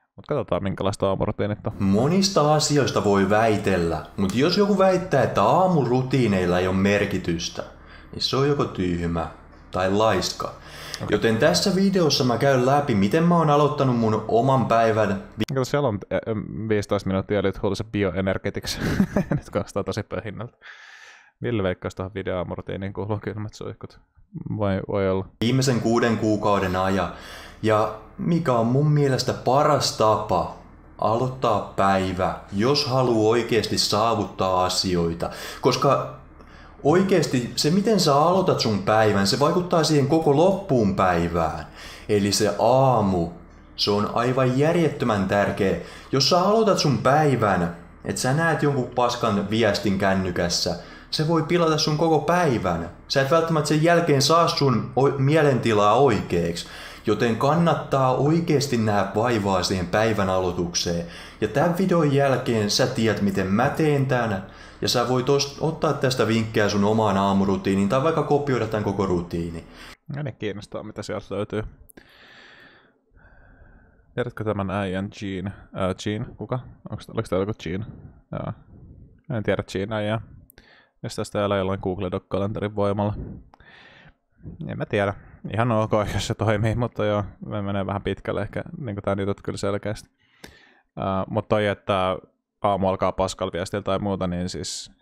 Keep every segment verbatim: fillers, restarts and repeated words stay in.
Mutta katsotaan minkälaista aamurutiinit on. Monista asioista voi väitellä, mutta jos joku väittää, että aamurutiineilla ei ole merkitystä, niin se on joko tyhmä tai laiska. Okay. Joten tässä videossa mä käyn läpi, miten mä oon aloittanut mun oman päivän. Kato, siellä on viisitoista minuuttia eli huolissa bioenergetics. Nyt kastaa tosi pöhinnältä. Ville veikkaisi tuohon videoaamurutiiniin kuuluu kylmät suihkut. Voi, voi olla. Viimeisen kuuden kuukauden ajan. Ja mikä on mun mielestä paras tapa aloittaa päivä, jos haluaa oikeasti saavuttaa asioita. Koska oikeasti se, miten sä aloitat sun päivän, se vaikuttaa siihen koko loppuun päivään. Eli se aamu, se on aivan järjettömän tärkeä. Jos sä aloitat sun päivän, että sä näet jonkun paskan viestin kännykässä, se voi pilata sun koko päivän. Sä et välttämättä sen jälkeen saa sun mielentilaa oikeaksi. Joten kannattaa oikeasti nähdä vaivaa siihen päivän aloitukseen. Ja tämän videon jälkeen sä tiedät, miten mä teen tän. Ja sä voit ottaa tästä vinkkejä sun omaan aamurutiiniin tai vaikka kopioida tämän koko rutiini. Ja ne kiinnostaa, mitä sieltä löytyy. Tiedätkö tämän äijän Gene? Äh, Gene? Kuka? Onko, oliko täällä joku Gene? Joo. En tiedä Gene äijää. Jos tästä täällä jollain Google Doc-kalenterin voimalla. En mä tiedä. Ihan ok, jos se toimii, mutta joo, me menee vähän pitkälle ehkä, niin kuin tää jutut kyllä selkeästi. Uh, mutta toi, että aamu alkaa paskalla viestillä tai muuta, niin siis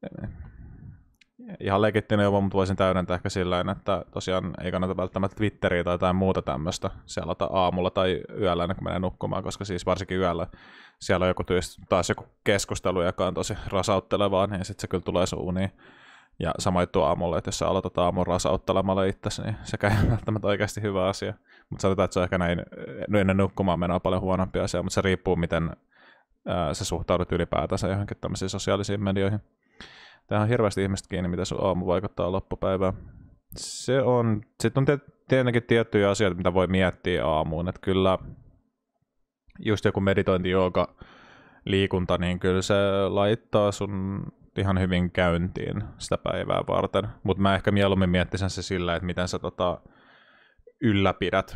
ihan legittinen jopa, mutta voisin täydentää ehkä sillä että tosiaan ei kannata välttämättä Twitteriä tai jotain muuta tämmöistä seurata aamulla tai yöllä ennen kuin menee nukkumaan, koska siis varsinkin yöllä siellä on joku tyyst, taas joku keskustelu, joka on tosi rasauttelevaa, niin sitten se kyllä tulee sun uniin. Ja sama juttu aamulla, että jos sä aloitat aamun rasauttelemalla itsesi, niin sekä ei välttämättä oikeasti hyvä asia. Mutta sanotaan, että se on ehkä näin, ennen nukkumaan menoa paljon huonompi asia, mutta se riippuu, miten ää, sä suhtaudut ylipäätänsä johonkin tämmöisiin sosiaalisiin medioihin. Tähän on hirveästi ihmistä kiinni, miten sun aamu vaikuttaa loppupäivään. Se on, sitten on tietenkin tiettyjä asioita, mitä voi miettiä aamuun, että kyllä just joku meditointi, jooga, liikunta, niin kyllä se laittaa sun ihan hyvin käyntiin sitä päivää varten, mutta mä ehkä mieluummin miettisin se sillä, että miten sä tota, ylläpidät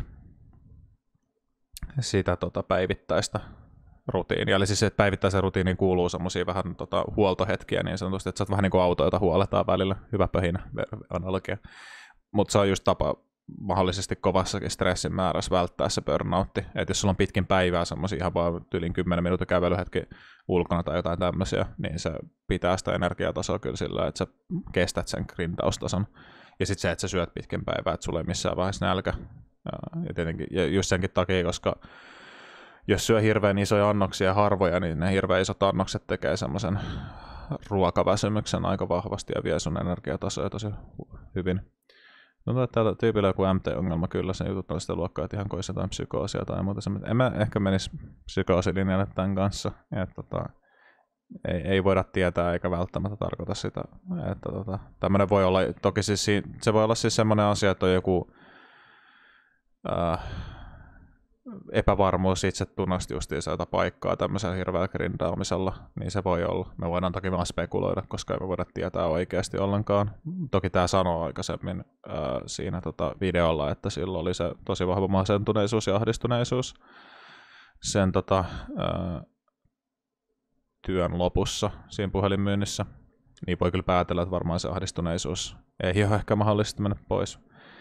sitä tota, päivittäistä rutiinia. Eli siis että päivittäisen rutiiniin kuuluu semmosia vähän tota, huoltohetkiä niin sanotusti, että sä oot vähän niin kuin auto, jota huoletaan välillä. Hyvä pöhinä analogia. Mutta se on just tapa mahdollisesti kovassakin stressin määrässä välttää se burnoutti. Että jos sulla on pitkin päivää semmosia ihan vaan tyylin kymmenen minuutin kävelyhetki ulkona tai jotain tämmöisiä, niin se pitää sitä energiatasoa kyllä sillä, että sä kestät sen grindaustason. Ja sitten se, että sä syöt pitkin päivää, että sulla ei missään vaiheessa nälkä. Ja, tietenkin, ja just senkin takia, koska jos syö hirveän isoja annoksia ja harvoja, niin ne hirveän isot annokset tekee semmoisen ruokaväsymyksen aika vahvasti ja vie sun energiatasoja tosi hyvin. No, täällä tyypillä joku M T-ongelma kyllä, sen jutut on sitä luokkaa, että ihan koissa jotain psykoosia tai muuta. En mä ehkä menisi psykoosilinjalle tämän kanssa. Että, tota, ei, ei voida tietää eikä välttämättä tarkoita sitä. Että, tota, tämmönen voi olla, toki siis, se voi olla siis semmoinen asia, että on joku äh, epävarmuus itse tunnosti justiinsa jota paikkaa tämmöisellä hirveällä grindaamisella, niin se voi olla. Me voidaan toki vaan spekuloida, koska ei me voida tietää oikeasti ollenkaan. Toki tämä sanoo aikaisemmin äh, siinä tota videolla, että sillä oli se tosi vahva masentuneisuus ja ahdistuneisuus sen tota, äh, työn lopussa siinä puhelinmyynnissä. Niin voi kyllä päätellä, että varmaan se ahdistuneisuus ei ole ehkä mahdollisesti mennä pois.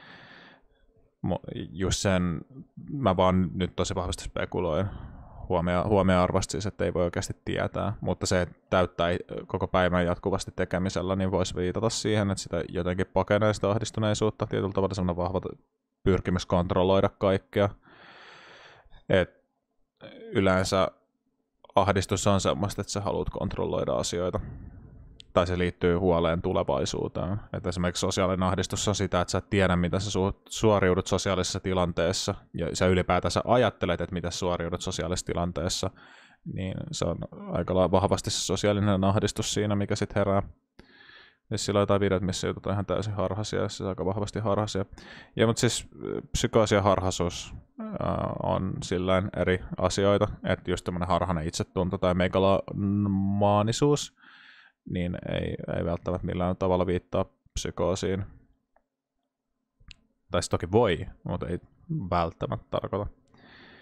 Just sen, mä vaan nyt tosi vahvasti spekuloin huomio, huomioarvasti siis, että ei voi oikeasti tietää, mutta se, että täyttää koko päivän jatkuvasti tekemisellä, niin voisi viitata siihen, että sitä jotenkin pakenee sitä ahdistuneisuutta, tietyllä tavalla sellainen vahva pyrkimys kontrolloida kaikkea. Et yleensä ahdistus on semmoista, että sä haluat kontrolloida asioita. Tai se liittyy huoleen tulevaisuuteen. Että esimerkiksi sosiaalinen ahdistus on sitä, että sä et tiedä, miten sä suoriudut sosiaalisessa tilanteessa, ja sä ylipäätänsä ajattelet, että miten suoriudut sosiaalisessa tilanteessa, niin se on aika vahvasti se sosiaalinen ahdistus siinä, mikä sitten herää. Ja sillä on jotain videot, missä jutut on ihan täysin harhaisia, siis aika vahvasti harhaisia. Ja mutta siis psykoosi ja harhaisuus äh, on sillään eri asioita, että just tämmöinen harhainen itsetunto tai megalomaanisuus, niin ei, ei välttämättä millään tavalla viittaa psykoosiin. Tai toki voi, mutta ei välttämättä tarkoita.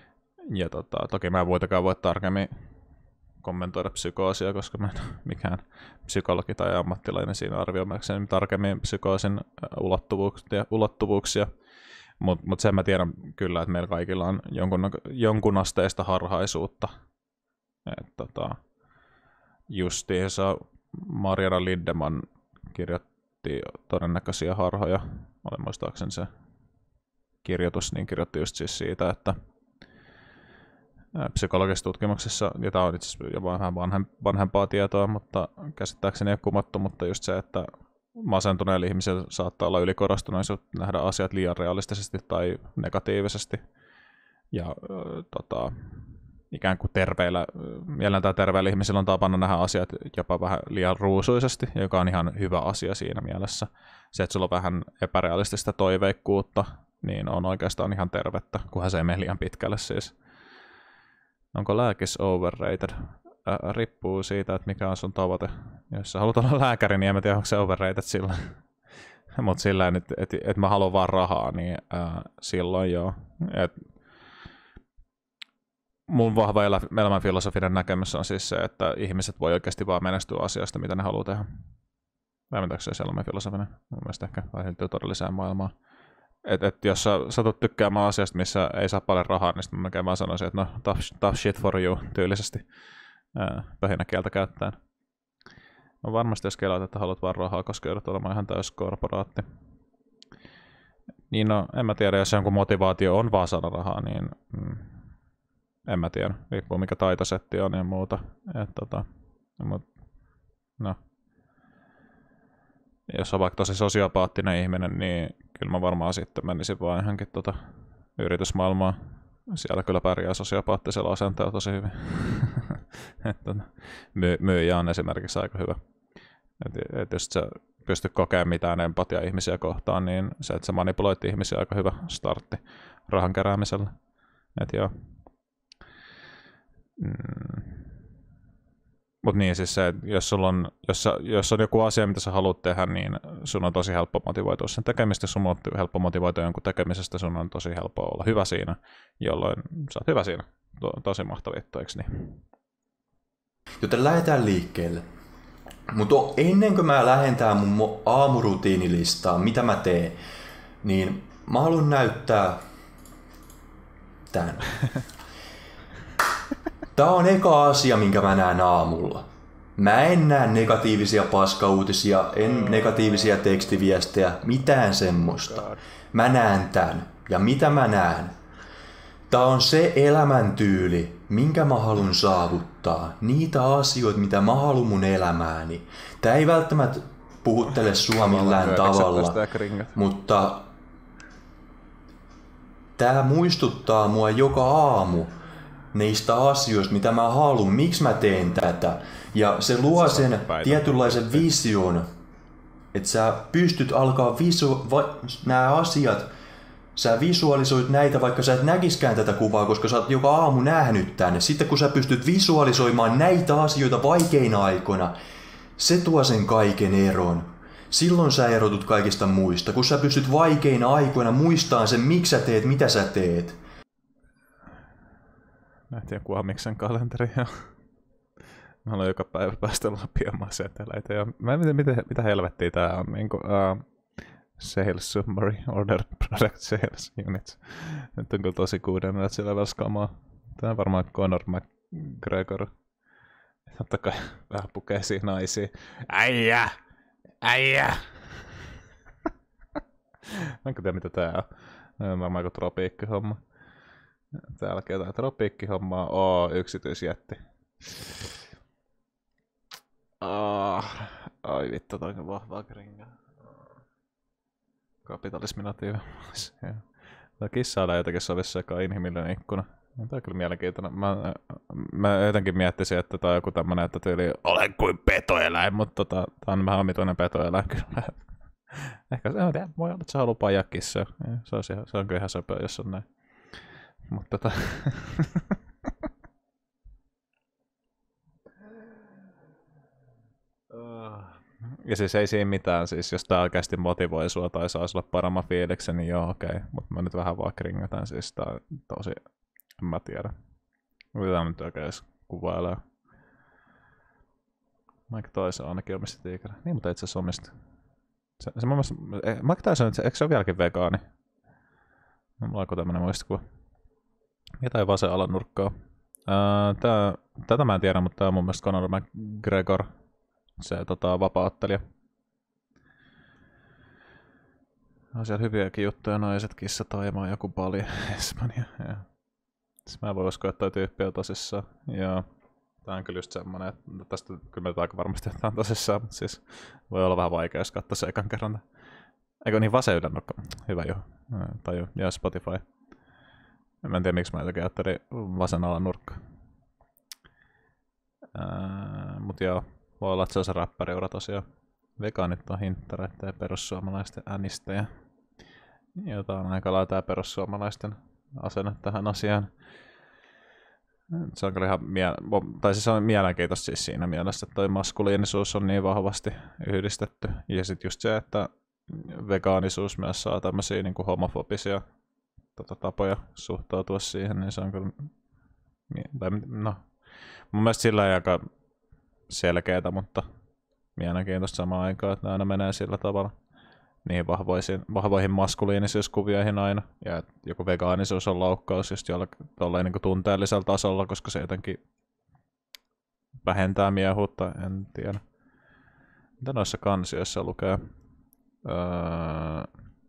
ja tota, toki mä en muitakaan voi tarkemmin kommentoida psykoosia, koska mä en ole mikään psykologi tai ammattilainen siinä arvioimakseni tarkemmin psykoosin ulottuvuuksia, ulottuvuuksia. Mutta mut sen mä tiedän kyllä, että meillä kaikilla on jonkun, jonkun asteista harhaisuutta. Et, tota, justiinsa Mariana Lindemann kirjoitti todennäköisiä harhoja. Olen muistaakseni se kirjoitus, niin kirjoitti just siis siitä, että psykologisessa tutkimuksessa, ja tämä on itse asiassa jo vähän vanhempaa tietoa, mutta käsittääkseni ei ole kumattu, mutta just se, että masentuneilla ihmisillä saattaa olla ylikorostuneisuus nähdä asiat liian realistisesti tai negatiivisesti. Ja äh, tota, ikään kuin terveillä, mielellä tai terveillä ihmisillä on tapana nähdä asiat jopa vähän liian ruusuisesti, joka on ihan hyvä asia siinä mielessä. Se, että sulla on vähän epärealistista toiveikkuutta, niin on oikeastaan ihan tervettä, kunhan se ei mene liian pitkälle siis. Onko lääkis overrated? Äh, riippuu siitä, että mikä on sun tavoite. Jos sä haluat olla lääkäri, niin en mä tiedä, onko se overrated sillä. Mutta sillä että et, et mä haluan vaan rahaa, niin äh, silloin joo. Et, mun vahva elä, elämänfilosofinen näkemys on siis se, että ihmiset voi oikeasti vaan menestyä asiasta, mitä ne haluaa tehdä. Vähemmäntäkö se elämänfilosofinen? Mun mielestä ehkä vaihdeltuu todelliseen maailmaan. Et, et jos sä satut tykkäämään asiasta, missä ei saa paljon rahaa, niin sitten mä melkein vaan sanoisin, että no tough, tough shit for you tyylisesti pöhinä kieltä käyttäen. No varmasti jos kelaat, että haluat vaan rahaa, koska joudut olemaan ihan täys korporaatti. Niin no, en mä tiedä, jos jonkun motivaatio on vaan saada rahaa, niin mm, en mä tiedä. Riippuu mikä taitosetti on ja muuta. Et, tota, mut, no. Jos on vaikka tosi sosiopaattinen ihminen, niin kyllä mä varmaan sitten menisin vaan johonkin tota yritysmaailmaan. Siellä kyllä pärjää sosiopaattisella asenteella tosi hyvin. että my, myyjä on esimerkiksi aika hyvä. Et, et jos sä pystyt kokemaan mitään empatiaa ihmisiä kohtaan, niin se, että sä manipuloit ihmisiä, aika hyvä startti rahan keräämisellä. Et joo. Mm. Mutta niin siis se, että jos, sulla on, jos, sä, jos on joku asia, mitä sä haluat tehdä, niin sun on tosi helppo motivoitua sen tekemistä. Sun on helppo motivoitua jonkun tekemisestä, sun on tosi helppo olla hyvä siinä, jolloin sä oot hyvä siinä. To, tosi mahtava juttu, eikö niin? Joten lähdetään liikkeelle. Mutta ennen kuin mä lähden tää mun aamurutiinilistaan, mitä mä teen, niin mä haluan näyttää tän. Tää on eka asia, minkä mä näen aamulla. Mä en näe negatiivisia paskauutisia, en negatiivisia tekstiviestejä, mitään semmoista. Mä näen tän. Ja mitä mä näen? Tää on se elämäntyyli, minkä mä haluan saavuttaa. Niitä asioita, mitä mä haluan mun elämääni. Tää ei välttämättä puhuttele sua millään tavalla, mutta tää muistuttaa mua joka aamu niistä asioista, mitä mä haluan, miksi mä teen tätä. Ja se luo sen tietynlaisen vision, että sä pystyt alkaa visu- va- nämä asiat, sä visualisoit näitä, vaikka sä et näkiskään tätä kuvaa, koska sä oot joka aamu nähnyt tänne. Sitten kun sä pystyt visualisoimaan näitä asioita vaikeina aikoina, se tuo sen kaiken eron. Silloin sä erotut kaikista muista, kun sä pystyt vaikeina aikoina muistamaan sen, miksi sä teet, mitä sä teet. Nähtiin Kuhamiksen kalenteri. Mä haluan joka päivä päästä lapiomaan seteleitä. Ja mä en tiedä, mitä, mitä helvettiä tää on. Niin kuin, uh, sales summary, order product sales units. Nyt on kyllä tosi kuuden sillä velskaamaa. Tää on varmaan Conor McGregor. Totta kai vähän pukeisia naisia. Äijä! Äijä! Mä en tiedä, mitä tää on. Tää on varmaan joku tropiikkihomma. Täällä jotain tropiikkihommaa. Oo, yksityisjätti. Oh, ai vittu, toi on vahvaa kringaa. Kapitalisminatiivi. Tää kissailla jotenkin sovissa joka inhimillinen ikkuna. Tää on kyllä mielenkiintoinen. Mä, mä jotenkin miettisin, että tää on joku tämmönen, että tyyli olen kuin petoeläin, mutta tota, tää on vähän omituinen petoeläin kyllä. Ehkä se on, voi olla, että se haluaa paijaa kissaa. Se on, se on kyllä ihan söpöä, jos on näin. Mutta tota... ja siis ei siinä mitään, siis jos tää oikeasti motivoi sua tai saa sulle paremman fiiliksen, niin joo okei. Okay. Mutta mä nyt vähän vaan kringataan, siis tää on tosi En mä tiedä. Mitä nyt oikein edes kuvailee. Mike Tyson ainakin omisti tiikerin. Niin, mutta itse asiassa omisti. Se, se mielestä, Mike Tyson, eikö se ole vieläkin vegaani? No, mulla onko tämmönen muistikuva. Jotain vasen alanurkkaa. Ää, tää, tätä mä en tiedä, mutta tää on mun mielestä Conor McGregor. Se tota, vapaa-ottelija. On siellä hyviäkin juttuja, naiset, kissa, taimaa, joku paljon, Espanja. Ja. Mä en voi uskoa, että toi tyyppi on tosissaan. Ja tää on kyllä just semmonen, että tästä kyllä me aika varmasti jotain tosissaan, mutta siis voi olla vähän vaikea, jos katsoo se ekan kerran. Eikö niin vasen ylennukka? Hyvä jo. Tai jo, ja Spotify. Mä en tiedä, miksi mä jotenkin ajattelin vasen alanurkka. Ää, mut joo, voi olla, että se on se räppäriura tosiaan. Vegaanit on hinttareita ja perussuomalaisten äänistäjä. Jota on aika lailla tää perussuomalaisten asenne tähän asiaan. Se on kyllä ihan mie- tai siis on mielenkiintoista siis siinä mielessä, että toi maskuliinisuus on niin vahvasti yhdistetty. Ja sitten just se, että vegaanisuus myös saa tämmöisiä niin kuin homofobisia tota, tapoja suhtautua siihen, niin se on kyllä, tai, no, mun mielestä sillä ei aika selkeätä, mutta mielenkiintoista samaan aikaan, että ne aina menee sillä tavalla niihin vahvoihin, vahvoihin maskuliinisuuskuvioihin aina, ja että joku vegaanisuus on loukkaus just jollain niin kuin tunteellisella tasolla, koska se jotenkin vähentää miehuutta, en tiedä. Mitä noissa kansioissa lukee? Öö...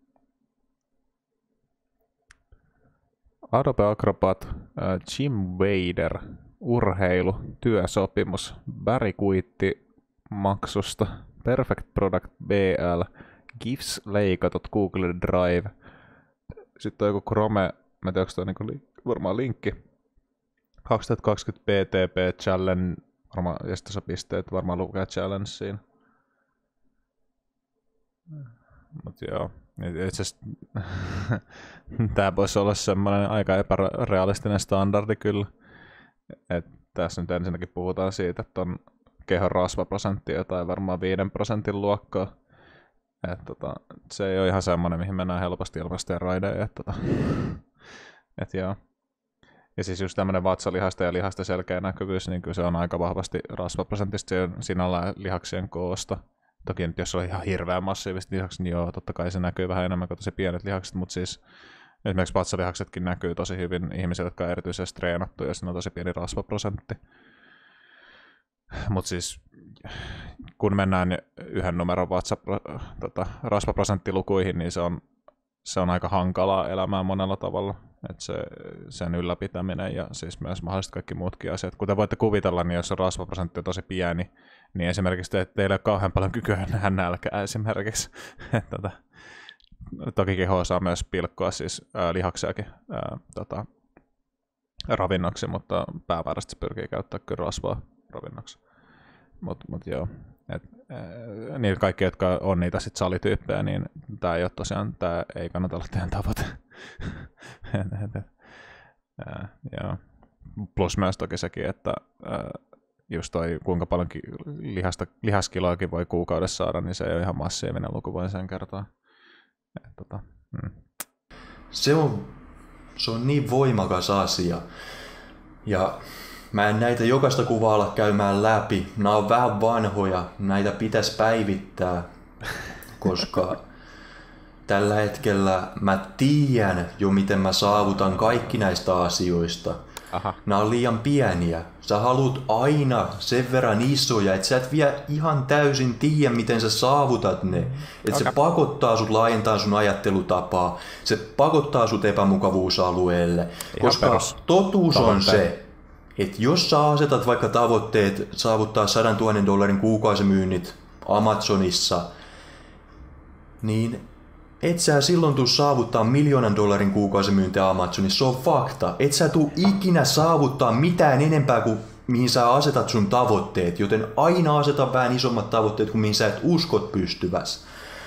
Adobe Acrobat, äh, Jim Wader, urheilu, työsopimus, värikuitti maksusta, Perfect Product B L, GIFs leikatut Google Drive, sitten on joku Chrome, mä en tiedä, onko toi niinku li- varmaan linkki, kaksituhattakaksikymmentä P T P Challenge, varmaan, ja sitten pisteet varmaan lukee Challenge siinä. Mut joo, itse asiassa tää voisi olla semmoinen aika epärealistinen standardi kyllä. Et tässä nyt ensinnäkin puhutaan siitä, että on kehon rasvaprosentti jotain varmaan viiden prosentin luokkaa. Et tota, se ei ole ihan semmoinen, mihin mennään helposti ilmasteroideen. Et tota, et joo. Ja siis just tämmöinen vatsalihasta ja lihasta selkeä näkyvyys, niin kyllä se on aika vahvasti rasvaprosentista sinällään lihaksien koosta. Toki nyt jos on ihan hirveän massiivista lihakset, niin joo, totta kai se näkyy vähän enemmän kuin tosi pienet lihakset, mutta siis esimerkiksi vatsalihaksetkin näkyy tosi hyvin ihmisille, jotka on erityisesti treenattu, ja siinä on tosi pieni rasvaprosentti. Mutta siis kun mennään yhden numeron vatsa, tota, rasvaprosenttilukuihin, niin se on, se on aika hankalaa elämää monella tavalla. Et se, sen ylläpitäminen ja siis myös mahdollisesti kaikki muutkin asiat. Kuten voitte kuvitella, niin jos on rasvaprosentti on tosi pieni, niin esimerkiksi te, teillä ei ole kauhean paljon kykyä nähdä nälkää esimerkiksi. tota, toki keho saa myös pilkkoa siis ää, lihaksiakin ää, tota, ravinnoksi, mutta päämääräisesti pyrkii käyttää kyllä rasvaa ravinnoksi. Mutta mut joo, et, ää, niillä kaikki, jotka on niitä sit salityyppejä, niin tämä ei ole tosiaan, tämä ei kannata olla teidän tavoite. ää, joo. Plus myös toki sekin, että ää, just toi kuinka paljon lihasta, lihaskiloakin voi kuukaudessa saada, niin se ei ole ihan massiivinen luku, voin sen kertoa. Et, tota, mm. Se on, se on niin voimakas asia. Ja mä en näitä jokaista kuvaa ala käymään läpi. Nämä on vähän vanhoja. Näitä pitäisi päivittää, koska tällä hetkellä mä tiedän jo, miten mä saavutan kaikki näistä asioista. Aha. Nämä on liian pieniä. Sä haluat aina sen verran isoja, että sä et vielä ihan täysin tiedä, miten sä saavutat ne. Että okay. Se pakottaa sut laajentaa sun ajattelutapaa. Se pakottaa sut epämukavuusalueelle. Ihan koska perus. Totuus on tavoitteet. Se, että jos sä asetat vaikka tavoitteet saavuttaa sadan tuhannen dollarin kuukausimyynnit Amazonissa, niin et sä silloin tuu saavuttaa miljoonan dollarin kuukausimyyntiä Amazonissa, se on fakta. Et sä tuu ikinä saavuttaa mitään enempää kuin mihin sä asetat sun tavoitteet, joten aina aseta vähän isommat tavoitteet kuin mihin sä et uskot pystyväs.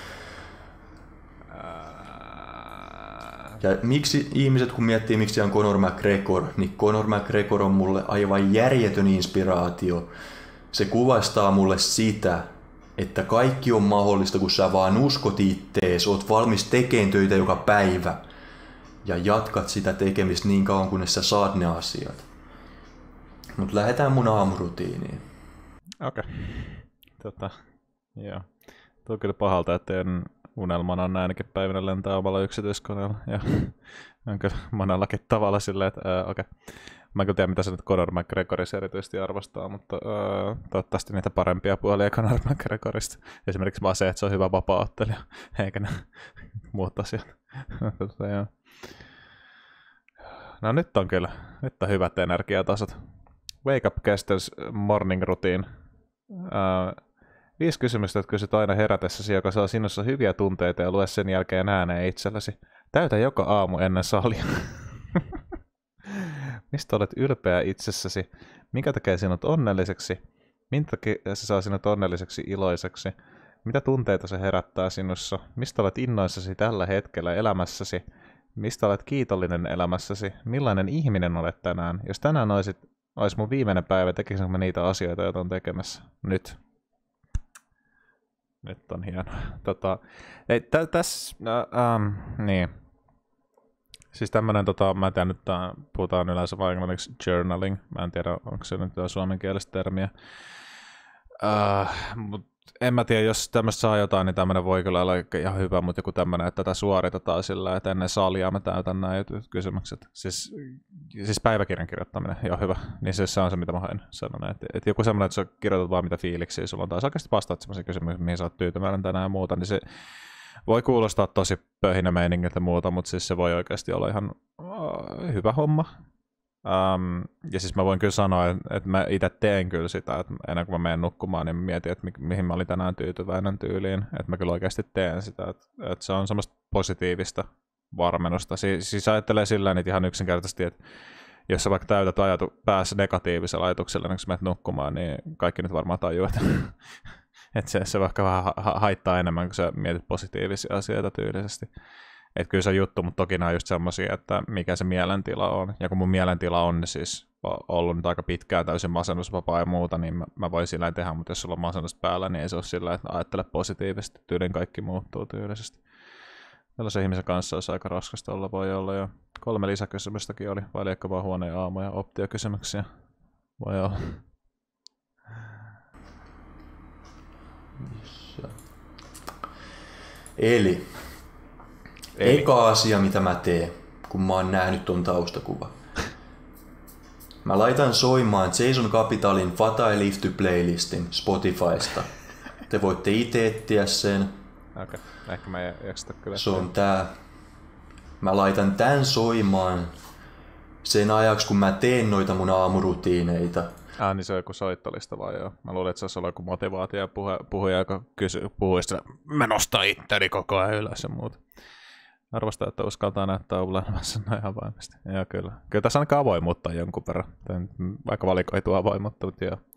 Ja miksi ihmiset kun miettii miksi on Conor McGregor, niin Conor McGregor on mulle aivan järjetön inspiraatio. Se kuvastaa mulle sitä, että kaikki on mahdollista, kun sä vaan uskot ittees, oot valmis tekemään töitä joka päivä, ja jatkat sitä tekemistä niin kauan, kunnes sä saat ne asiat. Mut lähdetään mun aamurutiiniin. Okei. Okay. Tota, joo. Tuo on kyllä pahalta, että teidän unelmana on näinkin päivinä lentää omalla yksityiskoneella. Ja on kyllä monellakin tavalla silleen, että äh, okei. Okay. Mä en kyllä tiedä, mitä se nyt Conor McGregorissa erityisesti arvostaa, mutta äh, toivottavasti niitä parempia puolia Conor McGregorista. Esimerkiksi vaan se, että se on hyvä vapaa-ottelija, eikä ne muut asiat. No nyt on kyllä, nyt on hyvät energiatasot. Wake up Kesters morning routine. Uh, viisi kysymystä, että kysyt aina herätessäsi, joka saa sinussa hyviä tunteita ja lue sen jälkeen ääneen itsellesi. Täytä joka aamu ennen salia. Mistä olet ylpeä itsessäsi? Mikä tekee sinut onnelliseksi? Minkä se saa sinut onnelliseksi iloiseksi? Mitä tunteita se herättää sinussa? Mistä olet innoissasi tällä hetkellä elämässäsi? Mistä olet kiitollinen elämässäsi? Millainen ihminen olet tänään? Jos tänään olisit, olisi mun viimeinen päivä, tekisinkö mä niitä asioita, joita on tekemässä? Nyt. Nyt on hieno. Tota, ei, tä, täs, äh, ähm, niin. Siis tämmönen, tota, mä en tiedä, nyt tää, puhutaan yleensä vain englanniksi journaling. Mä en tiedä, onko se nyt suomenkielistä termiä. Äh, mut en mä tiedä, jos tämmöistä saa jotain, niin tämmönen voi kyllä olla ihan hyvä, mutta joku tämmönen, että tätä suoritetaan sillä, että ennen salia mä täytän nämä kysymykset. Siis, siis päiväkirjan kirjoittaminen, joo hyvä. Niin siis se on se, mitä mä hain sanoa. Että et joku semmoinen, että sä kirjoitat vaan mitä fiiliksiä sulla on, tai sä oikeasti vastaat semmoisia kysymyksiä, mihin sä oot tyytyväinen tänään ja muuta, niin se voi kuulostaa tosi pöhinä meiningiltä ja muuta, mutta siis se voi oikeasti olla ihan uh, hyvä homma. Um, ja siis mä voin kyllä sanoa, että, että mä itse teen kyllä sitä, että ennen kuin mä menen nukkumaan, niin mä mietin, että mi- mihin mä olin tänään tyytyväinen tyyliin. Että mä kyllä oikeasti teen sitä, että, että se on semmoista positiivista varmennusta. Si- siis ajattelee sillä tavalla ihan yksinkertaisesti, että jos sä vaikka täytät ajatu päässä negatiivisella ajatuksella, niin kun sä menet nukkumaan, niin kaikki nyt varmaan tajuu, että, että se, se vaikka vähän ha- haittaa enemmän, kun sä mietit positiivisia asioita tyylisesti. Että kyllä se on juttu, mutta toki nämä on just semmosia, että mikä se mielentila on. Ja kun mun mielentila on siis ollut nyt aika pitkään täysin masennusvapaa ja muuta, niin mä, mä voin sillä tehdä, mutta jos sulla on masennus päällä, niin ei se ole sillä, että ajattele positiivisesti, tyylin kaikki muuttuu tyylisesti. Tällaisen ihmisen kanssa olisi aika raskasta olla, voi olla jo. Kolme lisäkysymystäkin oli, vai liekka vaan huoneen aamu ja optiokysymyksiä. Voi olla. Eli Eli. Eka asia, mitä mä teen, kun mä oon nähnyt ton taustakuva. Mä laitan soimaan Jason Capitalin What I Live to playlistin Spotifysta. Te voitte itse etsiä sen. Okei, okay. Ehkä mä jaksata kyllä. Se on tää. Mä laitan tän soimaan sen ajaksi, kun mä teen noita mun aamurutiineita. Ah, niin se on joku soittolista vai joo? Mä luulen, että se olisi ollut joku motivaatio puhuja, joka kysy, puhui sitä, mä nostan itteni koko ajan ylös ja muuta. Arvostaa, että uskaltaa näyttää ulenemassa noin avoimesti. Joo, kyllä. Kyllä tässä ainakaan avoimuutta jonkun verran. Vaikka valikoituu avoimuutta, mutta joo.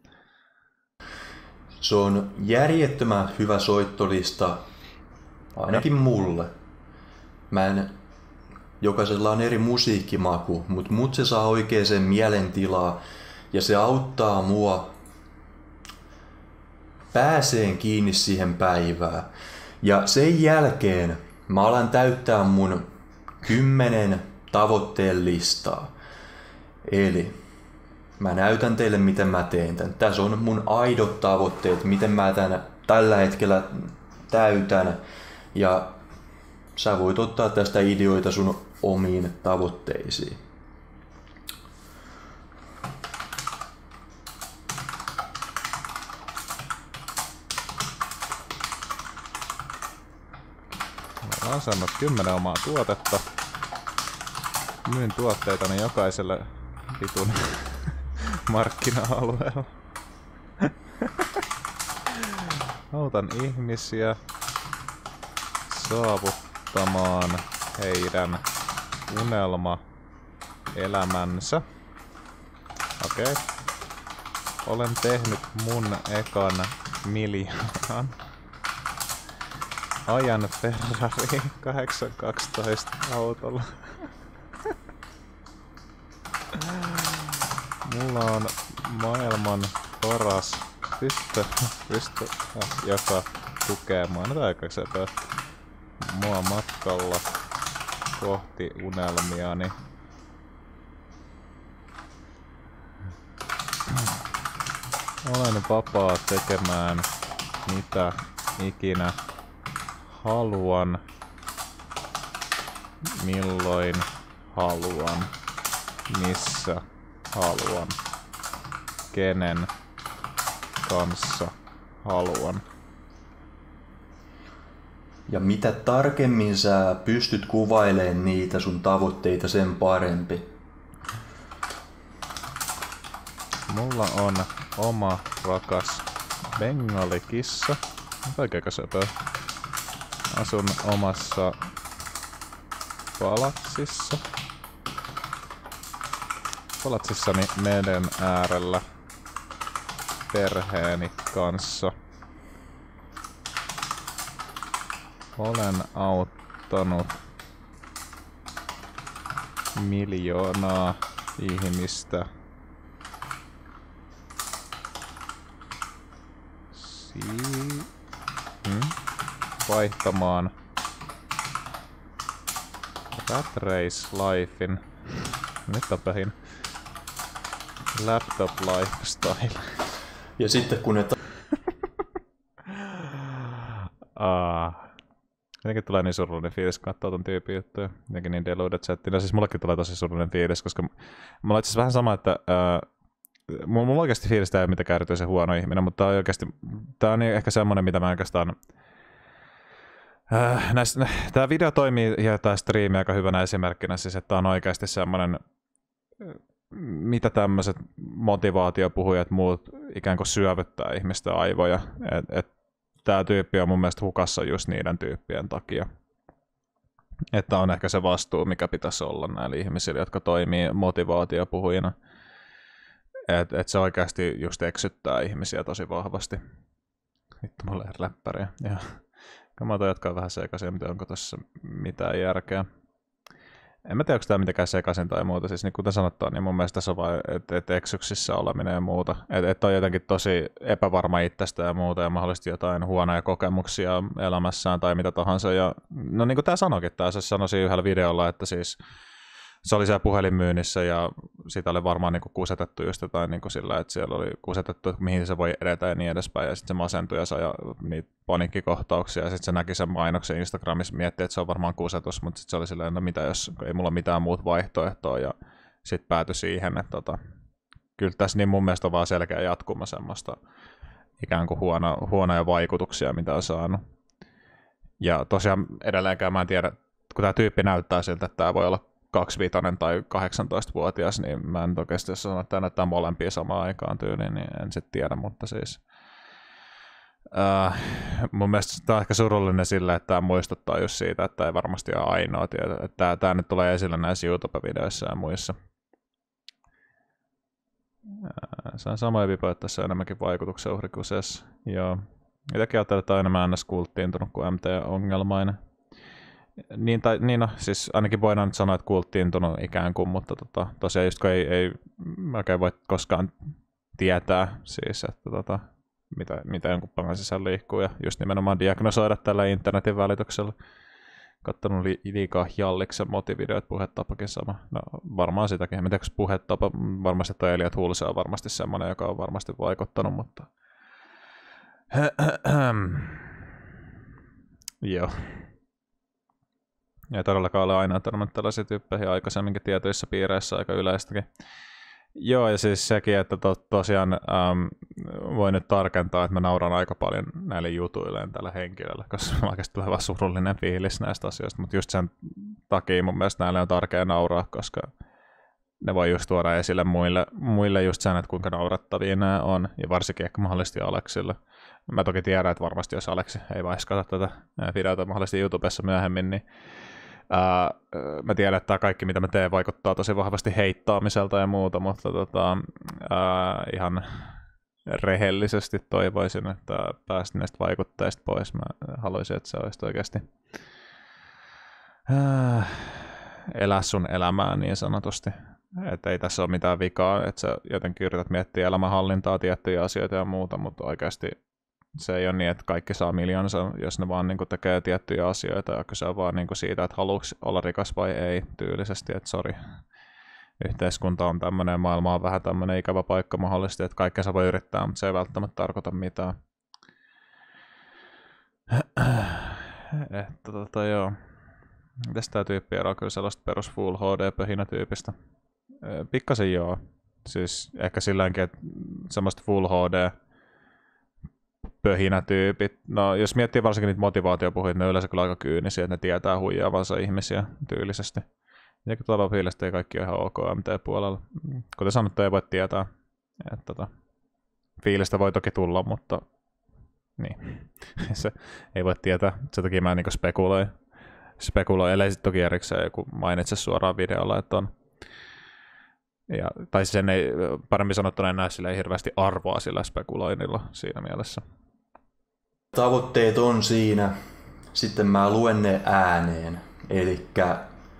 Se on järjettömän hyvä soittolista, ainakin mulle. Mä en, jokaisella on eri musiikkimaku, mutta mut se saa oikeaan mielentilaa ja se auttaa mua pääseen kiinni siihen päivään. Ja sen jälkeen mä alan täyttää mun kymmenen tavoitteen listaa. Eli mä näytän teille, miten mä teen tän. Tässä on mun aidot tavoitteet, miten mä tän tällä hetkellä täytän. Ja sä voit ottaa tästä ideoita sun omiin tavoitteisiin. Mä oon saanut kymmenen omaa tuotetta. Myyn tuotteitani jokaiselle vitun markkina-alueella. Autan ihmisiä saavuttamaan heidän unelma-elämänsä. Okei. Okay. Olen tehnyt mun ekan miljoonan. Ajan Ferrari kahdeksan kaksitoista autolla. Mulla on maailman paras tyttö, tyttö joka tukee mua. No tää aika sepä mua matkalla kohti unelmiani. Olen vapaa tekemään mitä ikinä haluan, milloin haluan, missä haluan, kenen kanssa haluan. Ja mitä tarkemmin sä pystyt kuvailemaan niitä sun tavoitteita, sen parempi. Mulla on oma rakas bengalikissa. Oikeinko söpö? Asun omassa palatsissa. Palatsissani meren äärellä perheeni kanssa. Olen auttanut miljoonaa ihmistä si- hmm? vaihtamaan Rat Race Lifein. Nyt on pahin. Laptop Lifestyle. Ja sitten kun ne... Ta- ah. Jotenkin tulee niin surullinen fiilis, kun katsoo ton tyypin juttuja. Jotenkin niin deluded chattina. Siis mullekin tulee tosi surullinen fiilis, koska mulla on itse vähän sama, että äh, mulla oikeasti fiilis tää ei ole mitenkään erityisen huono ihminen, mutta tää on oikeasti, tää on ehkä semmonen, mitä mä oikeastaan... Äh, näis, tää video toimii ja tää striimi aika hyvänä esimerkkinä, siis että tää on oikeasti semmonen, mitä tämmöiset motivaatiopuhujat muut ikään kuin syövyttää ihmisten aivoja. Et, et, Tämä tyyppi on mun mielestä hukassa just niiden tyyppien takia. Että on ehkä se vastuu, mikä pitäisi olla näillä ihmisillä, jotka toimii motivaatiopuhujina. Että et se oikeasti just eksyttää ihmisiä tosi vahvasti. Vittu, mulla ei läppäriä. Mä otan jatkaa vähän sekaisin, mutta onko tässä mitään järkeä. En mä tiedä, onko tämä mitenkään sekaisin tai muuta. Siis niin kuten sanottua, niin mun mielestä tässä on vain, että et eksyksissä oleminen ja muuta. Että et on jotenkin tosi epävarma itsestä ja muuta ja mahdollisesti jotain huonoja kokemuksia elämässään tai mitä tahansa. Ja, no niin kuin tämä sanoikin, tämä se sanoi yhdellä videolla, että siis se oli siellä puhelinmyynnissä ja siitä oli varmaan niin kuin kusetettu just jotain niin kuin sillä, että siellä oli kusetettu, että mihin se voi edetä ja niin edespäin. Ja sitten se masentui ja sai niitä paniikkikohtauksia ja sitten se näki sen mainoksen Instagramissa, mietti, että se on varmaan kusetus, mutta sitten se oli silleen, no mitä jos ei mulla mitään muuta vaihtoehtoa ja sitten päätyi siihen, että tota, kyllä tässä niin mun mielestä on vaan selkeä jatkuma semmoista ikään kuin huono, huonoja vaikutuksia, mitä on saanut. Ja tosiaan edelleenkään mä en tiedä, kun tämä tyyppi näyttää siltä, että tämä voi olla kaksivitonen tai kahdeksantoistavuotias, niin mä en oikeasti sano, että tämä näyttää molempia samaan aikaan tyyliin, niin en sitten tiedä, mutta siis äh, mun mielestä tämä on ehkä surullinen sillä, että tämä muistuttaa just siitä, että tämä ei varmasti ole ainoa tieto, että tämä, tämä nyt tulee esille näissä YouTube-videoissa ja muissa. Äh, se on samoja vipoja, että tässä on enemmänkin vaikutuksia uhri kuin ses. Joo. Jotenkin ajattelin, että on enemmän ns. Kulttiintunut kuin M T-ongelmainen. Niin, tai, niin no, siis ainakin voidaan nyt sanoa, että kulttiintunut ikään kuin, mutta tota, tosiaan just kun ei, ei oikein voi koskaan tietää, siis, että tota, mitä, mitä jonkun pangan sisällä liikkuu, ja just nimenomaan diagnosoida tällä internetin välityksellä. Kattonut li, liikaa Jalliksen motivideoita, puhetapakin sama. No varmaan sitäkin, en tiedä, puhetapa, varmasti toi Eliot Hulse on varmasti semmoinen, joka on varmasti vaikuttanut, mutta... Joo. Ei todellakaan ole aina törmännyt tällaisia tyyppejä aikaisemminkin tietyissä piireissä aika yleistäkin. Joo, ja siis sekin, että to, tosiaan ähm, voi nyt tarkentaa, että mä nauran aika paljon näille jutuille tällä henkilöllä, koska oikeasti tulee vaan surullinen fiilis näistä asioista, mutta just sen takia mun mielestä näille on tärkeää nauraa, koska ne voi just tuoda esille muille, muille just sen, että kuinka naurattavia nämä on, ja varsinkin ehkä mahdollisesti Aleksille. Mä toki tiedän, että varmasti jos Aleksi ei vaiskata tätä videota mahdollisesti YouTubessa myöhemmin, niin ää, mä tiedän, että tämä kaikki mitä mä teen vaikuttaa tosi vahvasti heittaamiselta ja muuta, mutta tota, ää, ihan rehellisesti toivoisin, että pääsit näistä vaikutteista pois. Mä haluaisin, että se olisi oikeasti ää, elää sun elämää niin sanotusti. Että ei tässä ole mitään vikaa, että sä jotenkin yrität miettiä elämänhallintaa, tiettyjä asioita ja muuta, mutta oikeasti Se ei ole niin, että kaikki saa miljoonansa, jos ne vaan niin kuin tekee tiettyjä asioita, ja kyse on vaan niin kuin siitä, että haluatko olla rikas vai ei tyylisesti, että sori. Yhteiskunta on tämmöinen, maailma on vähän tämmöinen ikävä paikka mahdollisesti, että kaikkea voi yrittää, mutta se ei välttämättä tarkoita mitään. Että tota joo. Mitäs tää tyyppi eroaa kyllä sellaista perus Full H D-pöhinä-tyypistä? Pikkasen joo. Siis ehkä silläkin, että semmoista Full H D pöhinätyypit. No jos miettii varsinkin niitä motivaatiopuhuja, ne on yleensä kyllä aika kyynisiä, että ne tietää huijaavansa ihmisiä tyylisesti. Ja tuolla fiilistä ei kaikki ole ihan ok M T-puolella. Kuten sanottu, ei voi tietää. Että tota, fiilistä voi toki tulla, mutta niin. Se ei voi tietää. Sen takia mä niin spekuloin. Spekuloin, ellei sitten toki erikseen joku mainitse suoraan videolla, että on. Ja, tai sen ei, paremmin sanottuna en näe sille hirveästi arvoa sillä spekuloinnilla siinä mielessä. Tavoitteet on siinä. Sitten mä luen ne ääneen. Elikkä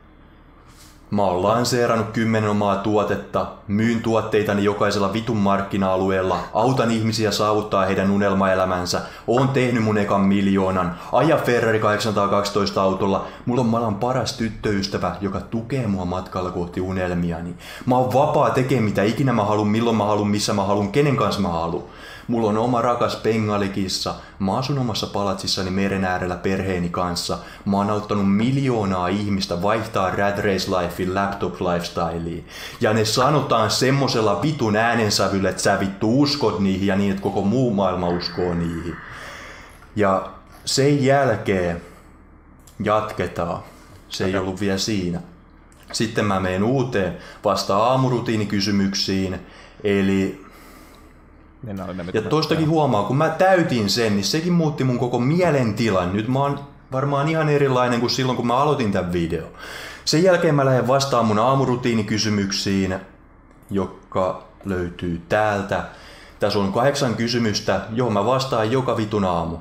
mä oon lanseerannut kymmenen omaa tuotetta, myyn tuotteitani jokaisella vitun markkina-alueella, autan ihmisiä saavuttaa heidän unelmaelämänsä, oon tehnyt mun ekan miljoonan, aja Ferrari kahdeksansataakaksitoista autolla, mulla on maailman paras tyttöystävä, joka tukee mua matkalla kohti unelmiani. Mä oon vapaa tekemään mitä ikinä mä haluan, milloin mä haluan, missä mä haluan, kenen kanssa mä haluan. Mulla on oma rakas pengalikissa, mä asun omassa palatsissani meren äärellä perheeni kanssa. Mä oon auttanut miljoonaa ihmistä vaihtaa Rat Race Lifein laptop lifestyleen. Ja ne sanotaan semmosella vitun äänensävyllä, että sä vittu uskot niihin ja niin, että koko muu maailma uskoo niihin. Ja sen jälkeen jatketaan. Se ei ollut vielä siinä. Sitten mä menen uuteen vasta aamurutiinikysymyksiin, eli Niin ne, ja toistakin huomaa, kun mä täytin sen, niin sekin muutti mun koko mielentilan. Nyt mä oon varmaan ihan erilainen kuin silloin, kun mä aloitin tämän videon. Sen jälkeen mä lähden vastaan mun aamurutiinikysymyksiin, joka löytyy täältä. Tässä on kahdeksan kysymystä, johon mä vastaan joka vitun aamu.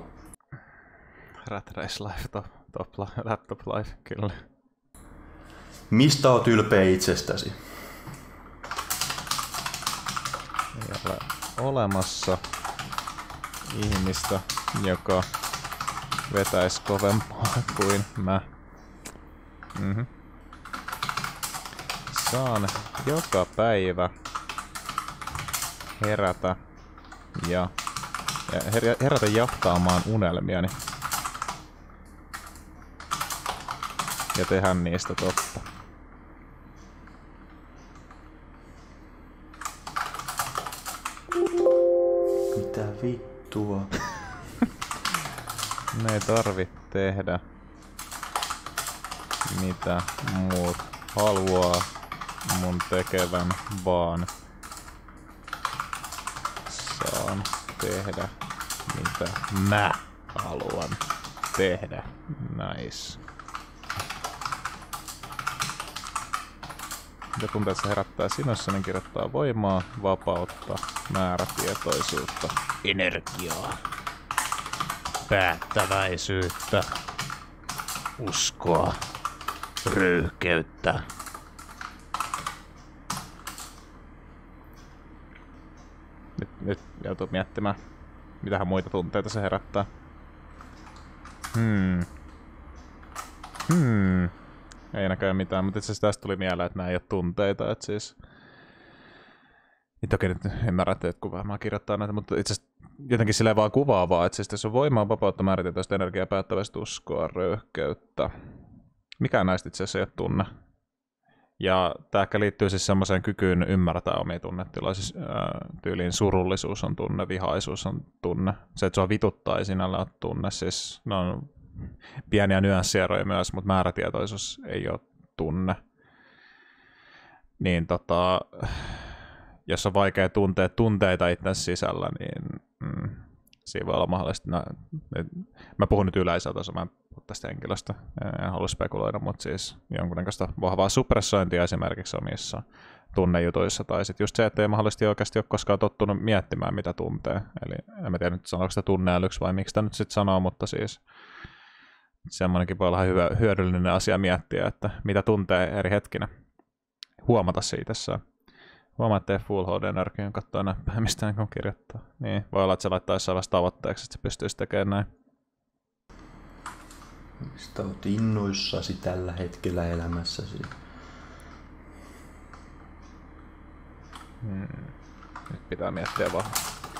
Rat Race Life, top, top, laptop life, kyllä. Mistä oot ylpeä itsestäsi? Ei ole olemassa ihmistä, joka vetäisi kovempaa kuin mä. Mm-hmm. Saan joka päivä herätä ja, ja her, herätä jahtaamaan unelmiani ja tehdä niistä totta. Mitä vittua? Ne ei tarvi tehdä mitä muut haluaa mun tekevän, vaan saan tehdä mitä mä haluan tehdä. Nice. Mitä tunteet se herättää sinussa, niin kirjoittaa voimaa, vapautta, määrätietoisuutta, energiaa, päättäväisyyttä, uskoa, röyhkeyttä. Nyt, nyt joutuu miettimään, mitähän muita tunteita se herättää. Hmm. Hmm. Ei näköjään mitään, mutta itse asiassa tästä tuli mieleen, että nämä ei ole tunteita, että siis toki nyt ymmärrät, että kun vähän kirjoittaa näitä, mutta itse asiassa jotenkin silleen vaan kuvaavaa, että siis tässä on voimaa, vapautta, määrätietoista energiaa, päättäväistä uskoa, röyhkeyttä. Mikään näistä itse asiassa ei ole tunne. Ja tämä ehkä liittyy siis semmoiseen kykyyn ymmärtää omia tunnetiloja, siis ää, tyyliin surullisuus on tunne, vihaisuus on tunne. Se, että sua vituttaa ei sinällä ole tunne, siis ne on pieniä nyanssieroja myös, mutta määrätietoisuus ei ole tunne. Niin tota, jos on vaikea tuntea tunteita itse sisällä, niin mm, siinä voi olla mahdollista. No, mä puhun nyt yleiseltä, mä en puhu tästä henkilöstä, en halua spekuloida, mutta siis jonkunnäköistä vahvaa suppressointia esimerkiksi omissa tunnejutuissa, tai sitten just se, että ei mahdollisesti oikeasti ole koskaan tottunut miettimään, mitä tuntee. Eli en mä tiedä nyt sanoiko sitä tunneälyksi vai miksi sitä nyt sitten sanoo, mutta siis semmoinenkin voi olla hyvä, hyödyllinen asia miettiä, että mitä tuntee eri hetkinä. Huomata siitä itsessään. Huomaa, ettei Full H D-energian katsoa näppäimistä niin kun kirjoittaa. Niin, voi olla, että se laittaa jossain vaiheessa tavoitteeksi, että se pystyisi tekemään näin. Mistä olet innoissasi tällä hetkellä elämässäsi? Hmm. Nyt pitää miettiä vaan.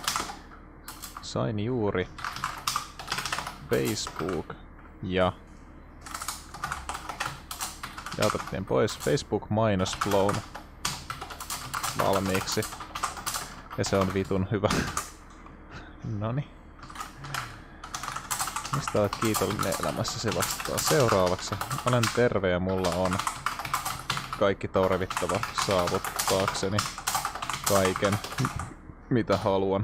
Sain juuri Facebook ja ja otettiin pois Facebook-mainosflown valmiiksi. Ja se on vitun hyvä. Noniin. Mistä olet kiitollinen elämässäsi vastaa seuraavaksi? Olen terve ja mulla on kaikki tarvittava saavuttaakseni kaiken, mitä haluan.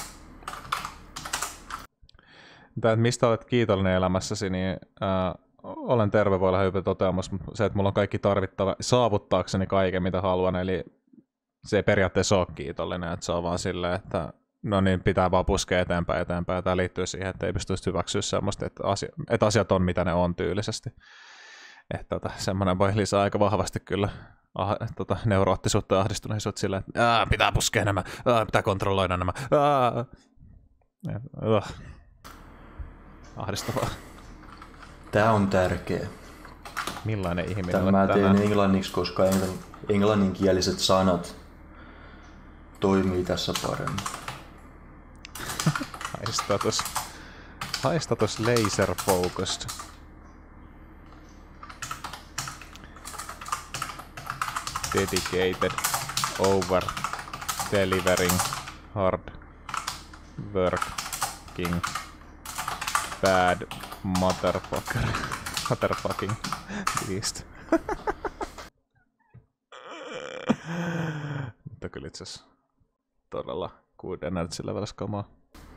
Tää, mistä olet kiitollinen elämässäsi, niin ää, olen terve, voi olla hyvä toteamus, mutta se, että mulla on kaikki tarvittava saavuttaakseni kaiken, mitä haluan, eli se ei periaatteessa ole kiitollinen, että se on vaan silleen, että no niin, pitää vaan puskea eteenpäin eteenpäin. Tämä liittyy siihen, että ei pystyisi hyväksyä semmoista, että, asia, että asiat on mitä ne on tyylisesti. Että tota, semmoinen voi lisää aika vahvasti kyllä ah, tota, neuroottisuutta ja ahdistuneisuutta silleen, että aah, pitää puskea nämä, aah, pitää kontrolloida nämä. Aah. Ja, uh. Ahdistavaa. Tää on tärkeä. Millainen ihminen Tämä mä teen englanniksi, koska englanninkieliset sanat toimii tässä paremmin. Haistatus. Haistatus laser focused. Dedicated over delivering hard working bad motherfucker. Motherfucking beast. Mutta kyllä itse asiassa todella good energy level skamaa.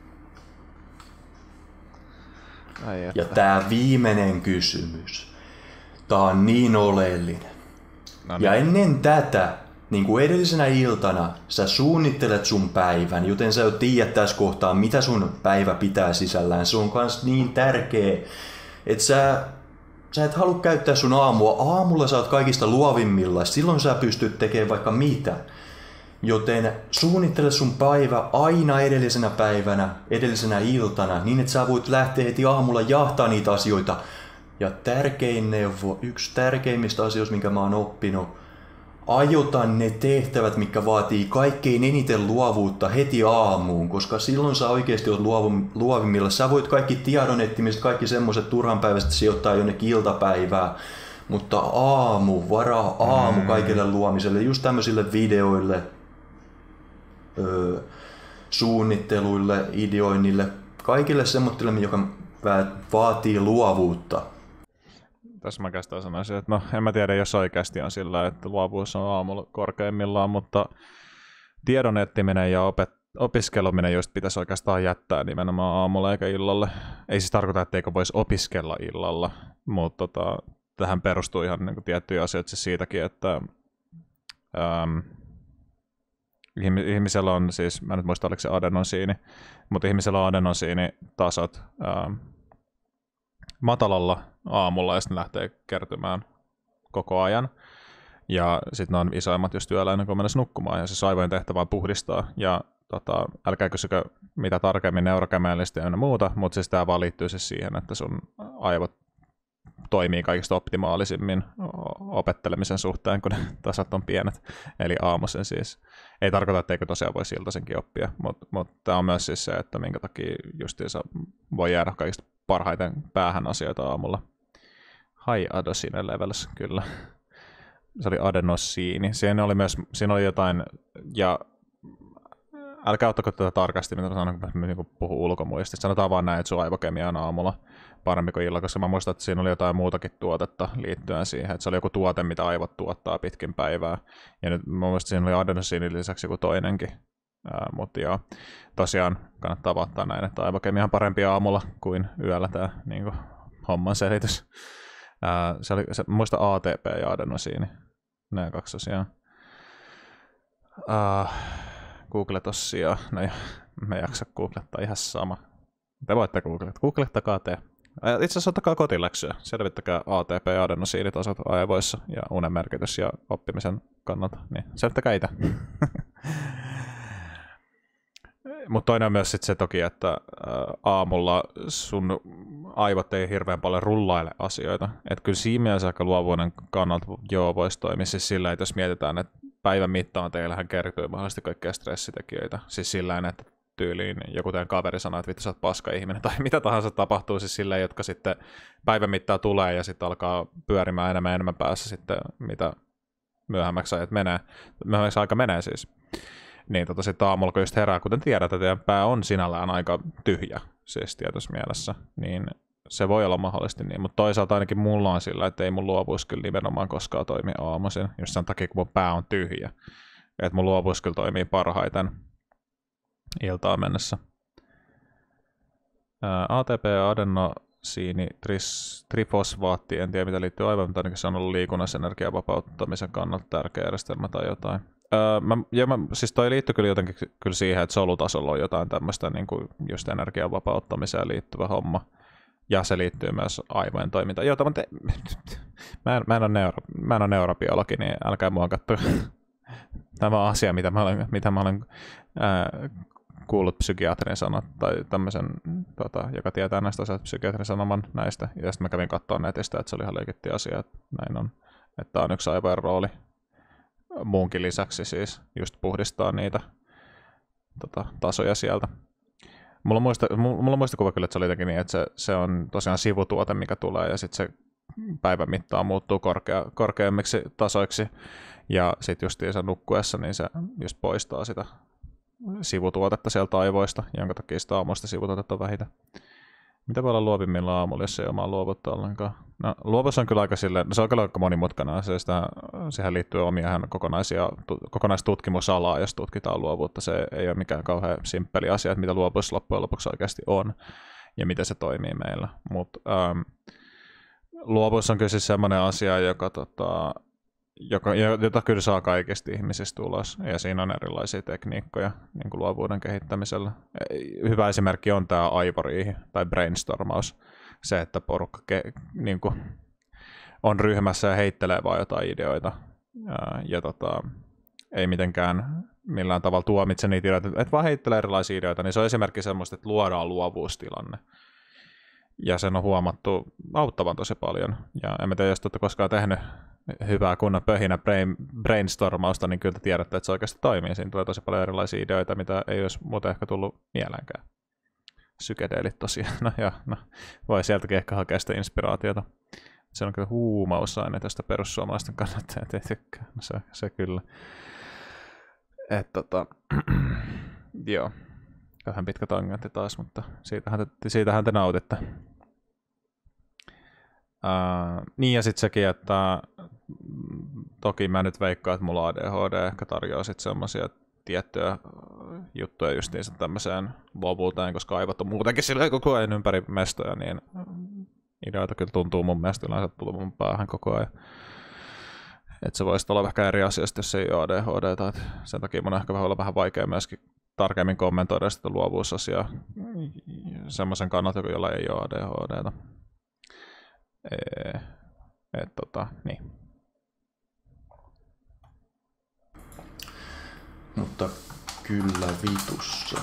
Ja tää viimeinen kysymys. Tää on niin oleellinen. No niin. Ja ennen tätä, niin kuin edellisenä iltana, sä suunnittelet sun päivän, joten sä jo tiedät tässä kohtaa, mitä sun päivä pitää sisällään. Se on kans niin tärkeä, että sä, sä et halua käyttää sun aamua. Aamulla sä oot kaikista luovimmilla, silloin sä pystyt tekemään vaikka mitä. Joten suunnittele sun päivä aina edellisenä päivänä, edellisenä iltana, niin että sä voit lähteä heti aamulla jahtaa niitä asioita. Ja tärkein neuvo, yksi tärkeimmistä asioista, minkä mä oon oppinut, ajoita ne tehtävät, mitkä vaatii kaikkein eniten luovuutta heti aamuun, koska silloin sä oikeasti oot luovimmilla. Sä voit kaikki tiedonettimiset, kaikki semmoiset turhanpäiväiset sijoittaa jonnekin iltapäivää, mutta aamu, varaa aamu kaikille luomiselle, just tämmöisille videoille, öö, suunnitteluille, ideoinnille, kaikille semmoisille, joka vaatii luovuutta. Tässä mä kästään sanoisin, että no en mä tiedä, jos oikeasti on sillä, että luovuus on aamulla korkeimmillaan, mutta tiedon etsiminen ja opet- opiskeluminen just pitäisi oikeastaan jättää nimenomaan aamulla eikä illalle. Ei siis tarkoita, etteikö voisi opiskella illalla, mutta tota, tähän perustuu ihan niin kuin tiettyjä asioita siis siitäkin, että ähm, ihmisellä on siis, mä en nyt muista oliko se adenosiini, mutta ihmisellä on adenosiinitasot ähm, matalalla aamulla ja sitten lähtee kertymään koko ajan. Ja sitten ne on isoimmat just yöllä ennen kuin mennessä nukkumaan. Ja siis aivojen tehtävä on puhdistaa. Ja tota, älkää kysykö mitä tarkemmin neurokemiallisesti ja muuta, mutta siis tämä vaan liittyy siis siihen, että sun aivot toimii kaikista optimaalisimmin opettelemisen suhteen, kun ne tasat on pienet. Eli aamuisen siis. Ei tarkoita, etteikö tosiaan voisi iltaisenkin oppia, mutta mut tämä on myös siis se, että minkä takia justiinsa voi jäädä kaikista parhaiten päähän asioita aamulla. High adenosine levels, kyllä. Se oli adenosiini. Siinä oli myös, siinä oli jotain, ja älkää ottako tätä tarkasti, mitä sanon, kun mä puhun ulkomuistista. Sanotaan vaan näin, että sun aivokemia on aamulla parempi kuin illalla, koska mä muistan, että siinä oli jotain muutakin tuotetta liittyen siihen, että se oli joku tuote, mitä aivot tuottaa pitkin päivää. Ja nyt mä muistan, että siinä oli adenosiinin lisäksi joku toinenkin. Ää, mutta joo, tosiaan kannattaa vaattaa näin, että aivokemia on parempi aamulla kuin yöllä tämä niin kuin, homman selitys. Ää, se oli, se, muista A T P ja adenosiini, nämä kaksi asiaa. Ää, Google tosiaan, no ei, me ei jaksa googlettaa ihan sama. Te voitte googlettaa, googlettakaa te. Itse asiassa ottakaa kotiläksyä, selvittäkää A T P ja adenosiinitasot aivoissa ja unen merkitys ja oppimisen kannalta. Niin, selittäkää itse. Mutta toinen on myös sit se toki, että aamulla sun aivot ei hirveän paljon rullaile asioita. Että kyllä siinä mielessä aika luovuuden kannalta joo voisi toimia siis sillä, että jos mietitään, että päivän mittaan teillähän kertyy mahdollisesti kaikkea stressitekijöitä. Siis sillä että tyyliin joku teidän kaveri sanoo, että vittu sä oot paska ihminen tai mitä tahansa tapahtuu siis silleen, jotka sitten päivän mittaan tulee ja sitten alkaa pyörimään enemmän enemmän päässä sitten, mitä myöhemmäksi ajat menee. Myöhemmäksi aika menee siis. Niin tota sitten aamulla, kun just herää, kuten tiedät, että teidän pää on sinällään aika tyhjä, siis tietyssä mielessä, niin se voi olla mahdollisesti niin, mutta toisaalta ainakin mulla on sillä, että ei mun luovuus kyllä nimenomaan koskaan toimi aamuisin, just sen takia, kun mun pää on tyhjä. Että mun luovuus kyllä toimii parhaiten iltaan mennessä. Ää, A T P, adenosiini, tris, trifosfaatti, en tiedä mitä liittyy aivan, mutta ainakin se on ollut liikunnassa energian vapauttamisen kannalta tärkeä järjestelmä tai jotain. Öö, mä, ja mä, siis toi liittyy kyllä jotenkin kyllä siihen, että solutasolla on jotain tämmöistä niin kuin just energian vapauttamiseen liittyvä homma. Ja se liittyy myös aivojen toimintaan. Jota mä, te... mä, en, mä, en ole neuro... mä en ole neurobiologi, niin älkää mua katsoa. Tämä on asia, mitä mä olen, mitä mä olen ää, kuullut psykiatrin sanot, tai tämmöisen, tota, joka tietää näistä asioista, psykiatrin sanoman näistä. Ja sitten mä kävin katsoa netistä, että se oli ihan leikitty asia, että näin on. Että on yksi aivojen rooli. Muunkin lisäksi siis just puhdistaa niitä tota, tasoja sieltä. Mulla on, muista, mulla on muistikuva kyllä, että se oli jotenkin niin, että se, se on tosiaan sivutuote, mikä tulee, ja sitten se päivän mittaan muuttuu korkea, korkeammiksi tasoiksi, ja sitten justiinsa nukkuessa, niin se just poistaa sitä sivutuotetta sieltä aivoista, jonka takia sitä aamuista sivutuotetta on vähitä. Mitä voi olla luovimmilla aamulla, jos ei omaa luovuttaa ollenkaan? No, luovuus on kyllä aika silleen, no se on kyllä aika monimutkainen asia, sitä, siihen liittyy omia kokonaisia, kokonaistutkimusalaa, jos tutkitaan luovuutta. Se ei ole mikään kauhean simppeli asia, että mitä luovuus loppujen lopuksi oikeasti on ja miten se toimii meillä. Mutta ähm, luovuus on kyllä siis sellainen asia, joka, tota, joka, jota kyllä saa kaikista ihmisistä ulos, ja siinä on erilaisia tekniikkoja niin kuin luovuuden kehittämisellä. Hyvä esimerkki on tämä aivoriihi tai brainstormaus. Se, että porukka ke, niin kuin, on ryhmässä ja heittelee vaan jotain ideoita ja, ja tota, ei mitenkään millään tavalla tuomitse niitä ideoita, että vaan heittelee erilaisia ideoita, niin se on esimerkki semmoista, että luodaan luovuustilanne. Ja sen on huomattu auttavan tosi paljon. Ja en tiedä, jos olette koskaan tehnyt hyvää kunnon pöhinä brain, brainstormausta, niin kyllä tiedätte, että se oikeasti toimii. Siinä tulee tosi paljon erilaisia ideoita, mitä ei olisi muuten ehkä tullut mieleenkään. Sykedeelit tosiaan. No, ja, no, voi sieltäkin ehkä hakea sitä inspiraatiota. Se on kyllä huumausaine tästä perussuomalaisten kannattaa, ettei tykkää. No, se, se kyllä. Et, tota, joo. Vähän pitkä tangentti taas, mutta siitähän te, siitähän te nautitte. Uh, niin ja sitten sekin, että toki mä nyt veikkaan, että mulla A D H D ehkä tarjoaa sitten semmoisia tiettyjä juttuja justiinsa tämmöiseen luovuuteen, koska aivot on muutenkin silleen koko ajan ympäri mestoja, niin ideoita kyllä tuntuu mun mielestä yleensä tulla mun päähän koko ajan. Että se voisi olla ehkä eri asiasta, jos ei ole A D H D, tai sen takia mun ehkä olla vähän vaikea myöskin tarkemmin kommentoida sitä luovuusasiaa semmoisen kannalta, jolla ei ole A D H D:tä. Ee, et tota, niin. Mutta kyllä vitussa.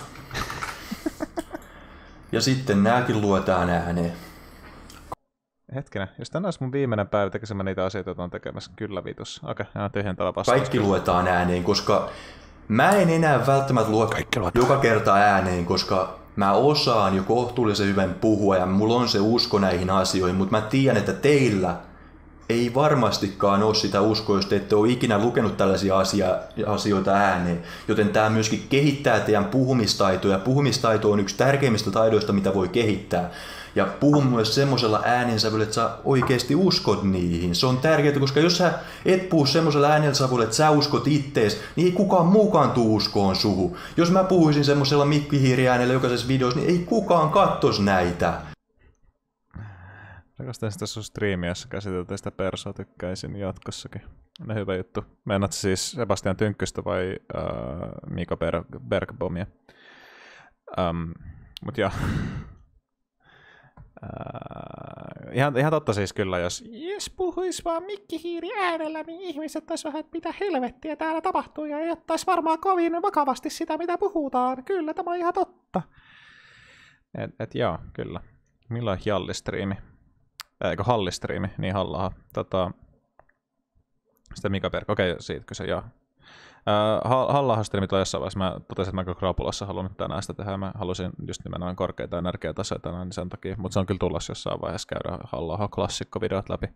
Ja sitten nääkin luetaan ääneen. Hetkinen, jos tänään olisi mun viimeinen päivä tekesemään niitä asioita, joita on tekemässä, kyllä vitussa. Okei, okay, tyhjentävä vastaus. Kaikki luetaan ääneen, koska mä en enää välttämättä lue joka kerta ääneen, koska mä osaan jo kohtuullisen hyvän puhua ja mulla on se usko näihin asioihin, mutta mä tiedän, että teillä ei varmastikaan ole sitä uskoa, jos te ette ole ikinä lukenut tällaisia asia, asioita ääneen. Joten tämä myöskin kehittää teidän puhumistaitoja. Puhumistaito on yksi tärkeimmistä taidoista, mitä voi kehittää. Ja puhu myös semmoisella äänensävyllä, että sä oikeasti uskot niihin. Se on tärkeää, koska jos sä et puhu semmoisella äänensävyllä, että sä uskot ittees, niin ei kukaan muukaan tuu uskoon suhu. Jos mä puhuisin semmoisella mikkihiiriäänellä jokaisessa videossa, niin ei kukaan kattos näitä. Rakastan sitä sun striimiä, jossa käsiteltiin sitä persoa, tykkäisin jatkossakin. Ne hyvä juttu. Meinaat siis Sebastian Tynkkystä vai uh, Mika Ber- Bergbomia? Um, mut joo. Äh, ihan, ihan totta siis kyllä, jos, jos puhuis vaan mikkihiiri äänellä, niin ihmiset taisi vähän, että mitä helvettiä täällä tapahtuu, ja ei ottaisi varmaan kovin vakavasti sitä, mitä puhutaan. Kyllä, tämä on ihan totta. Et, et joo, kyllä. Milloin Jallistriimi? Eikö Hallistriimi? Niin Hallaha. Tota, sitten Mika Perk. Okei, siitä kyse, joo. Uh, Halla-striimi toi jossain vaiheessa. Mä totesin, että mä Krapulassa haluan nyt tänään sitä tehdä. Mä halusin just nimenomaan korkeita energiatasoja tänään niin sen takia. Mutta se on kyllä tulossa jossain vaiheessa käydä Halla-klassikkovideot läpi.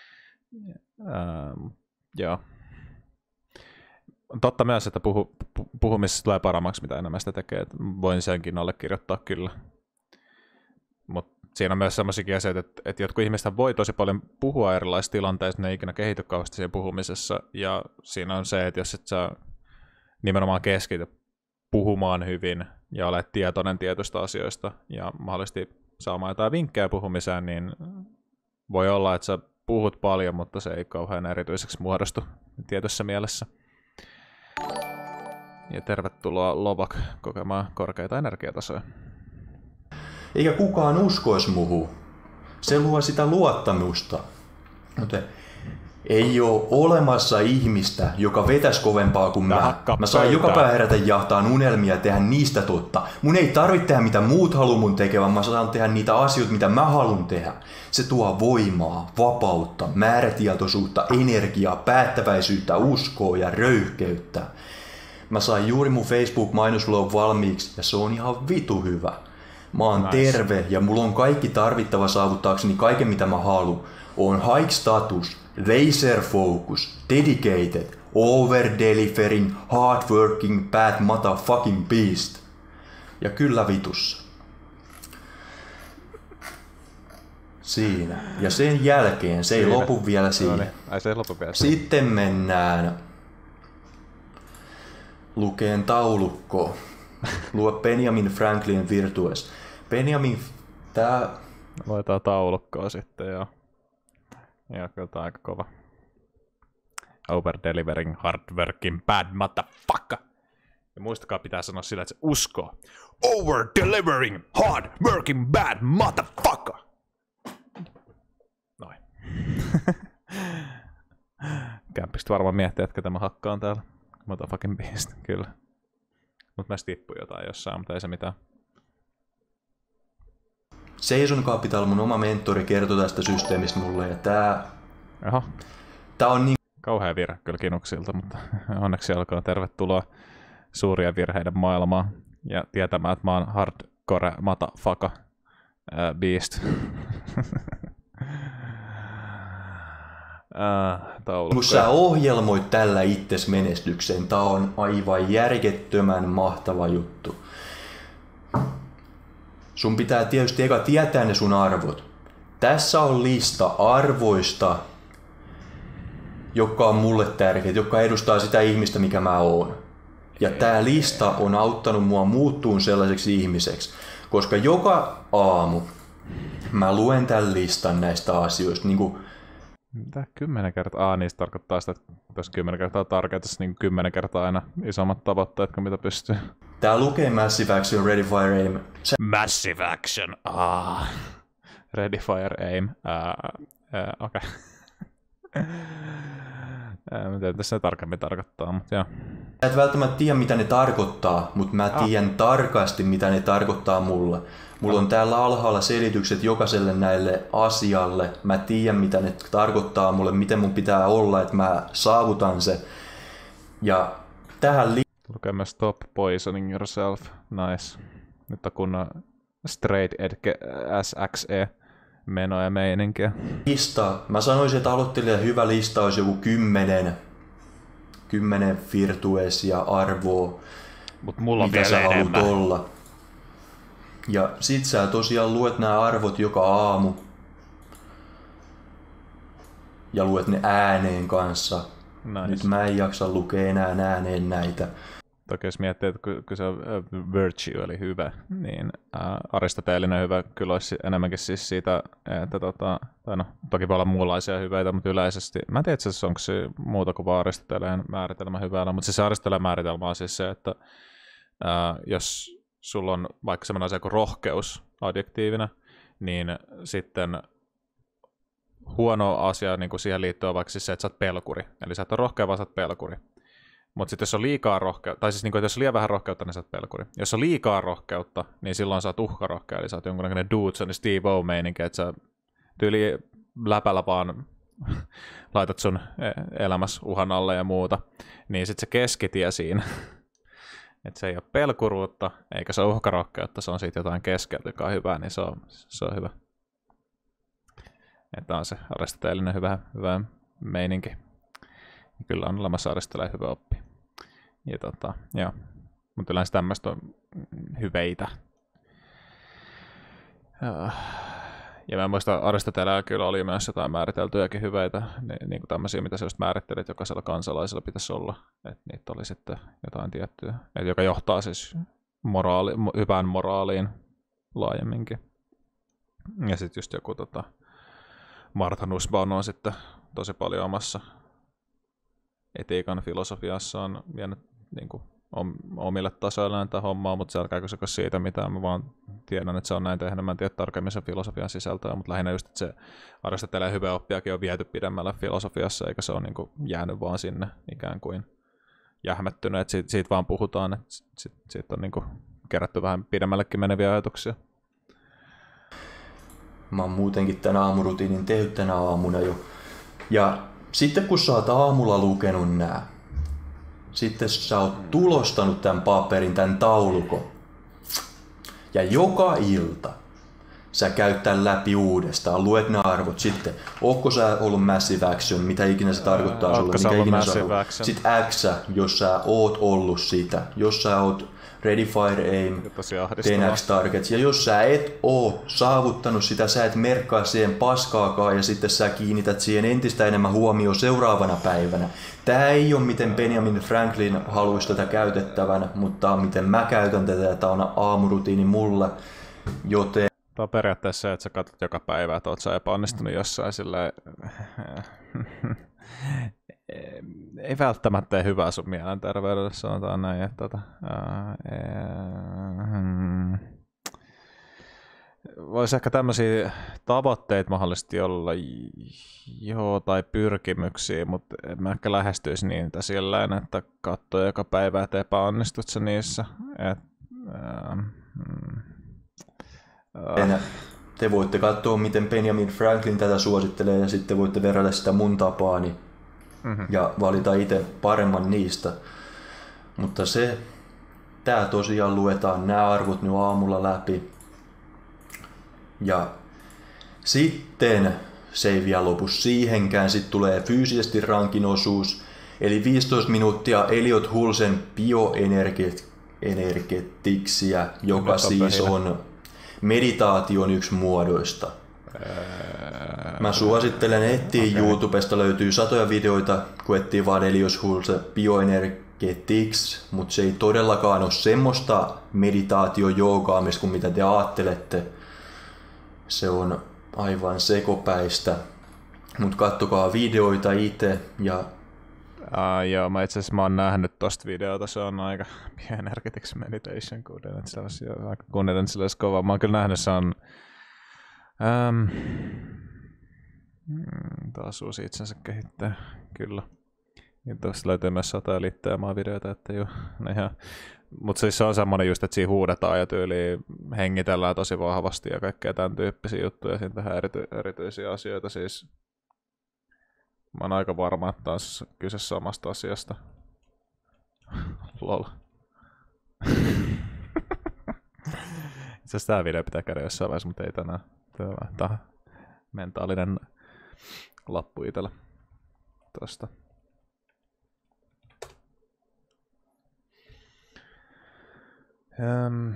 Uh, joo. Totta myös, että puhu, puhumisessa tulee paremmaksi, mitä enemmän sitä tekee. Voin senkin allekirjoittaa kyllä. Mutta siinä on myös sellaisiakin asioita, että, että jotkut ihmiset voi tosi paljon puhua erilaisissa tilanteissa, ne ei ikinä kehity kauheasti siinä puhumisessa. Ja siinä on se, että jos et sä nimenomaan keskity puhumaan hyvin ja olet tietoinen tietystä asioista ja mahdollisesti saamaan jotain vinkkejä puhumiseen, niin voi olla, että sä puhut paljon, mutta se ei kauhean erityiseksi muodostu tietyssä mielessä. Ja tervetuloa Lovak kokemaan korkeita energiatasoja. Eikä kukaan uskoisi muhu. Se luo sitä luottamusta. Mutta ei ole olemassa ihmistä, joka vetäisi kovempaa kuin mä. Mä saan joka päivä herätä jahtaan unelmia ja tehdä niistä totta. Mun ei tarvitse tehdä mitä muut haluaa mun tekevän, mä saan tehdä niitä asioita, mitä mä haluan tehdä. Se tuo voimaa, vapautta, määrätietoisuutta, energiaa, päättäväisyyttä, uskoa ja röyhkeyttä. Mä sain juuri mun Facebook-mainoslogon valmiiksi ja se on ihan vitu hyvä. Mä oon nice. Terve ja mulla on kaikki tarvittava saavuttaakseni kaiken mitä mä haluan. On high status, laser focus, dedicated, over delivering, hard working, bad motherfucking beast. Ja kyllä vitussa. Siinä. Ja sen jälkeen se ei Siinä. lopu vielä siihen. No niin. Ai, se ei lopu vielä siihen. Sitten mennään lukeen taulukkoon. Lue Benjamin Franklin Virtues. Benjamin, tää... Luetaan taulukkoa sitten, joo. Ja kyllä tää on aika kova. Over delivering, hard working, bad motherfucker. Ja muistakaa pitää sanoa sillä, että se uskoo. Over delivering, hard working, bad motherfucker. Noin. Kämpistä varmaan miettiä, että tämä hakkaan täällä. Motherfucking beast, kyllä. Mut mä tippui jotain jossain, mutta ei se mitään. Seison Capital, mun oma mentori, kertoi tästä systeemistä mulle, ja tää... Jaha. Tää on niin... Kauhea virhe kyllä Kinuksilta, mutta onneksi alkaa. Tervetuloa suuria virheiden maailmaan. Ja tietämään, että mä oon hardcore motherfucker uh, beast. uh, Kun sä ohjelmoit tällä itses menestykseen, tää on aivan järjettömän mahtava juttu. Sun pitää tietysti eka tietää ne sun arvot. Tässä on lista arvoista, jotka on mulle tärkeitä, jotka edustaa sitä ihmistä, mikä mä oon. Ja tää lista on auttanut mua muuttuun sellaiseksi ihmiseksi, koska joka aamu mä luen tämän listan näistä asioista. Niin kuin mitä kymmenen kertaa? Ah, niistä tarkoittaa sitä, että jos kymmenen kertaa tarkoittaisi niin kymmenen kertaa aina isommat tavoitteet kuin mitä pystyy. Tää lukee Massive Action, Ready, Fire, Aim. Sä... Massive Action, ah. Ready, Fire, Aim. Uh, uh, Okei. Okay. Mä tiedän, että se tarkemmin tarkoittaa, mutta joo. Sä et välttämättä tiedä, mitä ne tarkoittaa, mutta mä tiedän ah. tarkasti, mitä ne tarkoittaa mulle. Mulla on täällä alhaalla selitykset jokaiselle näille asialle. Mä tiedän, mitä ne tarkoittaa mulle, miten mun pitää olla, että mä saavutan se. Ja tähän li- lukee myös Stop Poisoning Yourself. Nice. Nyt on kunnon straight edge S X E menoja ja meininkiä. Lista. Mä sanoisin, että aloittelijan hyvä lista olisi joku kymmenen, kymmenen virtuesia arvoa. Mut mulla on mitä vielä sä haluat enemmän. olla. Ja sit sä tosiaan luet nämä arvot joka aamu. Ja luet ne ääneen kanssa. Nice. Nyt mä en jaksa lukea enää ääneen näitä. Toki jos miettii, että kun se virtue oli hyvä, niin ää, aristoteellinen hyvä kyllä olisi enemmänkin siis siitä, että tota, tai no, toki voi olla muunlaisia hyveitä, mutta yleisesti, mä en tiedä itse asiassa onko se muuta kuin vaan aristoteellinen määritelmä hyvällä, mutta siis se aristoteellinen määritelmä on siis se, että ää, jos sulla on vaikka sellainen asia kuin rohkeus adjektiivina, niin sitten huono asia niin kuin siihen liittyy on vaikka siis se, että sä oot pelkuri. Eli sä et ole rohkea, vaan sä oot pelkuri. Mutta sitten jos on liikaa rohkeutta, tai siis niin kuin, jos on liian vähän rohkeutta, niin sä oot pelkuri. Jos on liikaa rohkeutta, niin silloin sä oot uhkarohkea, eli sä oot jonkunlainen Dudson, Steve O-meininki, että sä tyyli läpällä vaan laitat sun elämässä uhan alle ja muuta. Niin sitten se keskitie siinä, että se ei ole pelkuruutta, eikä se ole uhkarohkeutta, se on siitä jotain keskeltä, joka on hyvää, niin se on, se on hyvä. Että on se aristoteellinen hyvä, hyvä meininki. Kyllä on olemassa Aristoteleen hyvä oppi. Ja tota, joo. Mutta yleensä tämmöistä on hyveitä. Ja mä muistan, Aristoteleella kyllä oli myös jotain määriteltyjäkin hyveitä, niin kuin tämmöisiä, mitä sä just määrittelit, jokaisella kansalaisella pitäisi olla. Että niitä oli sitten jotain tiettyä, että joka johtaa siis moraali, hyvään moraaliin laajemminkin. Ja sitten just joku tota, Martha Nussbaum on sitten tosi paljon omassa etiikan filosofiassa on vienyt niin kuin, omille tasoilleen tätä hommaa, mutta se älkääkö se siitä mitään. Mä vaan tiedän, että se on näin tehnyt. Mä en tiedä tarkemmin sen filosofian sisältöä, mutta lähinnä just, että se Aristoteleen hyvä oppiakin on viety pidemmälle filosofiassa, eikä se ole niin kuin, jäänyt vaan sinne ikään kuin jähmettynyt. Että siitä, siitä vaan puhutaan, että siitä, siitä on niin kuin, kerätty vähän pidemmällekin meneviä ajatuksia. Mä oon muutenkin tämän aamurutiinin tehnyt tänä aamuna jo. Ja sitten kun sä oot aamulla lukenut nää, sitten sä oot tulostanut tämän paperin, tämän taulukon. Ja joka ilta sä käyt tämän läpi uudestaan, luet nämä arvot. Sitten, ootko sä ollut massive action, mitä ikinä se tarkoittaa sulle, mikä ikinä sä ollut. Sitten X, jos sä oot ollut sitä, jos sä oot ready, fire, aim, ten x targets. Ja jos sä et oo saavuttanut sitä, sä et merkkaa siihen paskaakaan ja sitten sä kiinnität siihen entistä enemmän huomioon seuraavana päivänä. Tää ei ole miten Benjamin Franklin haluaisi tätä käytettävänä, mutta tää on miten mä käytän tätä ja tää on aamurutiini mulle, joten... Tämä on periaatteessa se, että sä katsot joka päivä, että oot sä epäonnistunut jossain silleen... ei välttämättä tee hyvää sun mielenterveydelle, sanotaan näin. Että, tota, ää, ää, hmm. Voisi ehkä tämmöisiä tavoitteita mahdollisesti olla, joo, tai pyrkimyksiä, mutta en mä ehkä lähestyisi niitä silleen, että katsoo joka päivä, että epäonnistut sä niissä. Et, ää, hmm. ää. Te voitte katsoa, miten Benjamin Franklin tätä suosittelee, ja sitten voitte verrata sitä mun tapaani. Mm-hmm. Ja valita itse paremman niistä. Mutta se, tää tosiaan luetaan nämä arvot nyt aamulla läpi. Ja sitten se ei vielä lopu siihenkään, sitten tulee fyysisesti rankin osuus. Eli viisitoista minuuttia Elliot Hulsen bioenergetiksiä, joka siis on meditaation yksi muodoista. Mä suosittelen etsiä, okay. YouTubesta löytyy satoja videoita, kun etsii vaan Elliot Hulse Bioenergetics, mutta se ei todellakaan ole semmoista meditaatio-joogaamista kuin mitä te ajattelette. Se on aivan sekopäistä, mutta kattokaa videoita itse ja... Uh, joo, mä itse asiassa mä oon nähnyt tosta videota, se on aika Bioenergetics Meditation, kuunnellen sillä olisi kova. Mä oon kyllä nähnyt, se on... Um, taas uusi itsensä kehittää, kyllä. Ja tuosta löytyy myös satoja liitteemaa videoita, että joo, ihan... Mutta siis se on semmoinen just, että siinä huudetaan ja tyyliin hengitellään tosi vahvasti ja kaikkea tämän tyyppisiä juttuja. Siinä tehdään erity- erityisiä asioita. Siis mä oon aika varma, että on kyse samasta asiasta. Lol. Itse asiassa tää video pitää käydä jossain vaiheessa, mutta ei tänään. Tämä on mentaalinen lappu itsellä tosta. Um.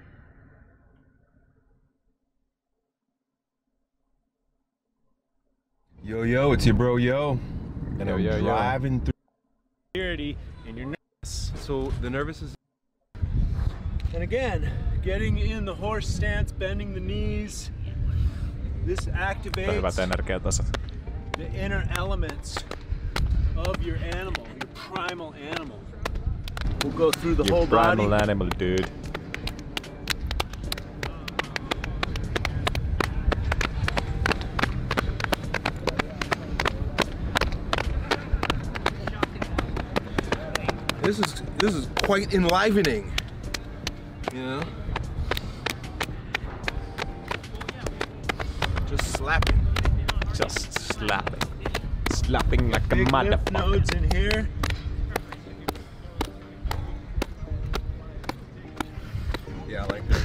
Yo, yo, it's your bro, yo. And yo, I'm yo, driving yo. through security, and you're nervous. So the nervous is... And again, getting in the horse stance, bending the knees. This activates the inner elements of your animal, your primal animal. We'll go through the your whole primal body. Animal, dude. this is this is quite enlivening. You know? Just slapping. Just slapping. Slapping like a Big lymph motherfucker. nodes in here. Yeah, I like that.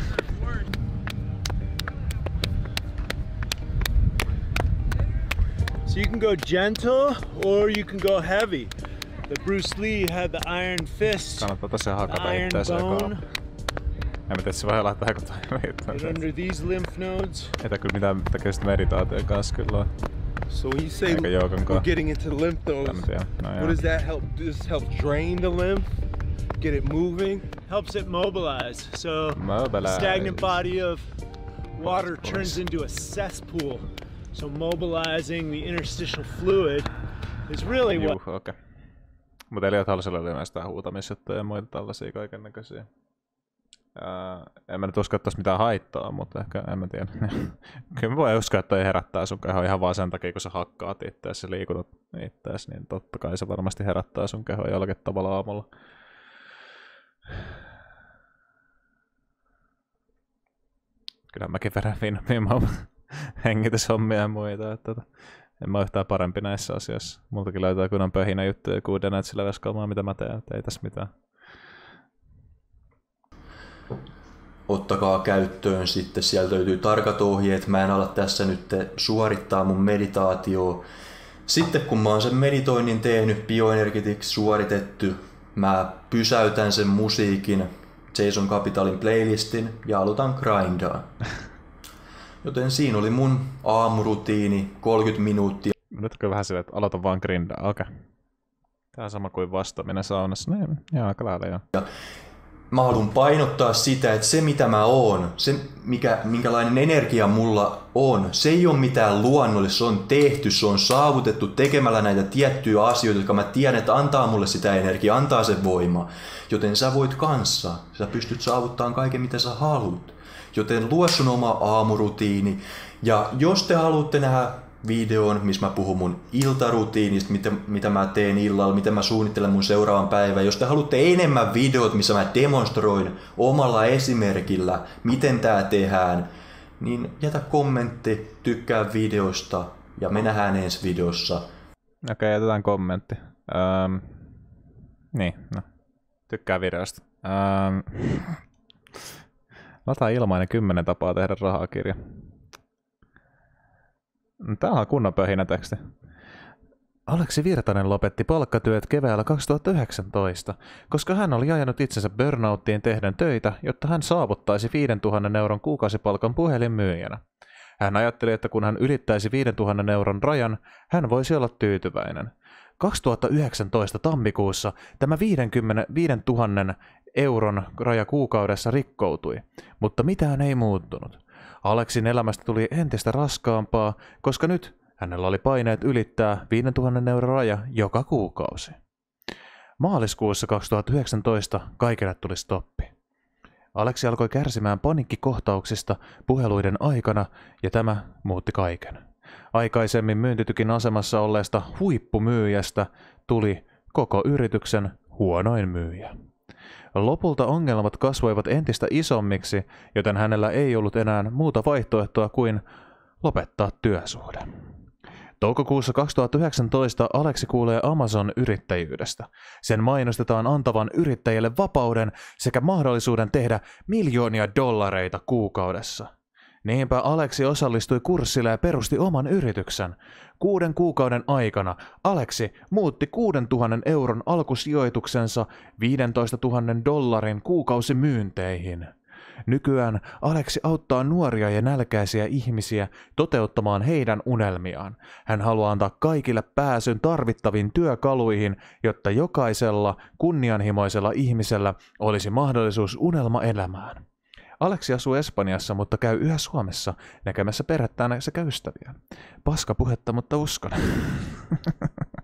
So you can go gentle or you can go heavy. The Bruce Lee had the iron fist, Kannattaa tosiaan the hakata iron itteensä bone. kovaa. En mä tiedä, se voi laittaa joku Get under these lymph nodes. Etä kyllä mitään tekemistä meditaation kanssa kyllä on. So when you say Aika joogan we're kaa. getting into the lymph nodes, En mä tiedä. No what joo. does that help? Does this help drain the lymph? Get it moving? Helps it mobilize. So Mobilize. stagnant body of water Of course. turns into a cesspool. So mobilizing the interstitial fluid is really what Juh, okei. Okay. Mutta Eliot Halsella oli näistä huutamisjuttuja ja muita tällaisia kaikennäköisiä. Ää, en mä nyt usko, että olisi mitään haittaa, mutta ehkä en mä tiedä. Kyllä mä voin uskoa, että toi herättää sun kehoa ihan vaan sen takia, kun sä hakkaat itseäsi ja liikutat itseäsi, niin totta kai se varmasti herättää sun kehoa jollakin tavalla aamulla. Kyllä mäkin vedän viimaa hengityshommia ja muita. Että, että, en mä ole yhtään parempi näissä asioissa. Multakin löytää kunnan pöhinä juttuja kuin Denetsillä veskaamaan, mitä mä teen. Ei tässä mitään. Ottakaa käyttöön sitten, sieltä löytyy tarkat ohjeet, mä en ala tässä nyt suorittaa mun meditaatioa. Sitten kun mä oon sen meditoinnin tehnyt, bioenergetiksi suoritettu, mä pysäytän sen musiikin, Jason Capitalin playlistin ja aloitan grindaa. Joten siinä oli mun aamurutiini, kolmekymmentä minuuttia. Nyt on kyllä vähän silleen, että aloitan vaan grindaa, okei. Okay. Tää on sama kuin vastaaminen saunassa, no joo, aika lailla joo. Ja mä haluan painottaa sitä, että se mitä mä oon, se mikä, minkälainen energia mulla on, se ei ole mitään luonnollista, se on tehty, se on saavutettu tekemällä näitä tiettyjä asioita, jotka mä tiedän, että antaa mulle sitä energiaa, antaa sen voimaa. Joten sä voit kanssa, sä pystyt saavuttamaan kaiken mitä sä haluat. Joten luo sun oma aamurutiini. Ja jos te haluatte nähdä videon, missä mä puhun mun iltarutiinista, mitä, mitä mä teen illalla, mitä mä suunnittelen mun seuraavan päivän. Jos te haluatte enemmän videot, missä mä demonstroin omalla esimerkillä, miten tää tehdään, niin jätä kommentti, tykkää videosta ja me nähdään ensi videossa. Okei, okay, jätetään kommentti. Öm, niin, no. Tykkää videosta. Öm, lataa ilmainen kymmenen tapaa tehdä rahaa -kirja. Tää on kunnon pöhinä teksti. Aleksi Virtanen lopetti palkkatyöt keväällä kaksituhattayhdeksäntoista, koska hän oli ajanut itsensä burnouttiin tehden töitä, jotta hän saavuttaisi viidentuhannen euron kuukausipalkan puhelinmyyjänä. Hän ajatteli, että kun hän ylittäisi viidentuhannen euron rajan, hän voisi olla tyytyväinen. kaksituhattayhdeksäntoista tammikuussa tämä viidentuhannen euron raja kuukaudessa rikkoutui, mutta mitään ei muuttunut. Aleksin elämästä tuli entistä raskaampaa, koska nyt hänellä oli paineet ylittää viidentuhannen euron raja joka kuukausi. Maaliskuussa kaksituhattayhdeksäntoista kaikille tuli stoppi. Aleksi alkoi kärsimään paniikkikohtauksista puheluiden aikana ja tämä muutti kaiken. Aikaisemmin myyntitykin asemassa olleesta huippumyyjästä tuli koko yrityksen huonoin myyjä. Lopulta ongelmat kasvoivat entistä isommiksi, joten hänellä ei ollut enää muuta vaihtoehtoa kuin lopettaa työsuhde. Toukokuussa kaksituhattayhdeksäntoista Aleksi kuulee Amazon-yrittäjyydestä. Sen mainostetaan antavan yrittäjille vapauden sekä mahdollisuuden tehdä miljoonia dollareita kuukaudessa. Niinpä Aleksi osallistui kurssille ja perusti oman yrityksen. Kuuden kuukauden aikana Aleksi muutti kuudentuhannen euron alkusijoituksensa viidentoistatuhannen dollarin kuukausimyynteihin. Nykyään Aleksi auttaa nuoria ja nälkäisiä ihmisiä toteuttamaan heidän unelmiaan. Hän haluaa antaa kaikille pääsyn tarvittaviin työkaluihin, jotta jokaisella kunnianhimoisella ihmisellä olisi mahdollisuus unelmaelämään. Aleksi asuu Espanjassa, mutta käy yhä Suomessa näkemässä perhettään sekä ystäviä. Paska puhetta, mutta uskon.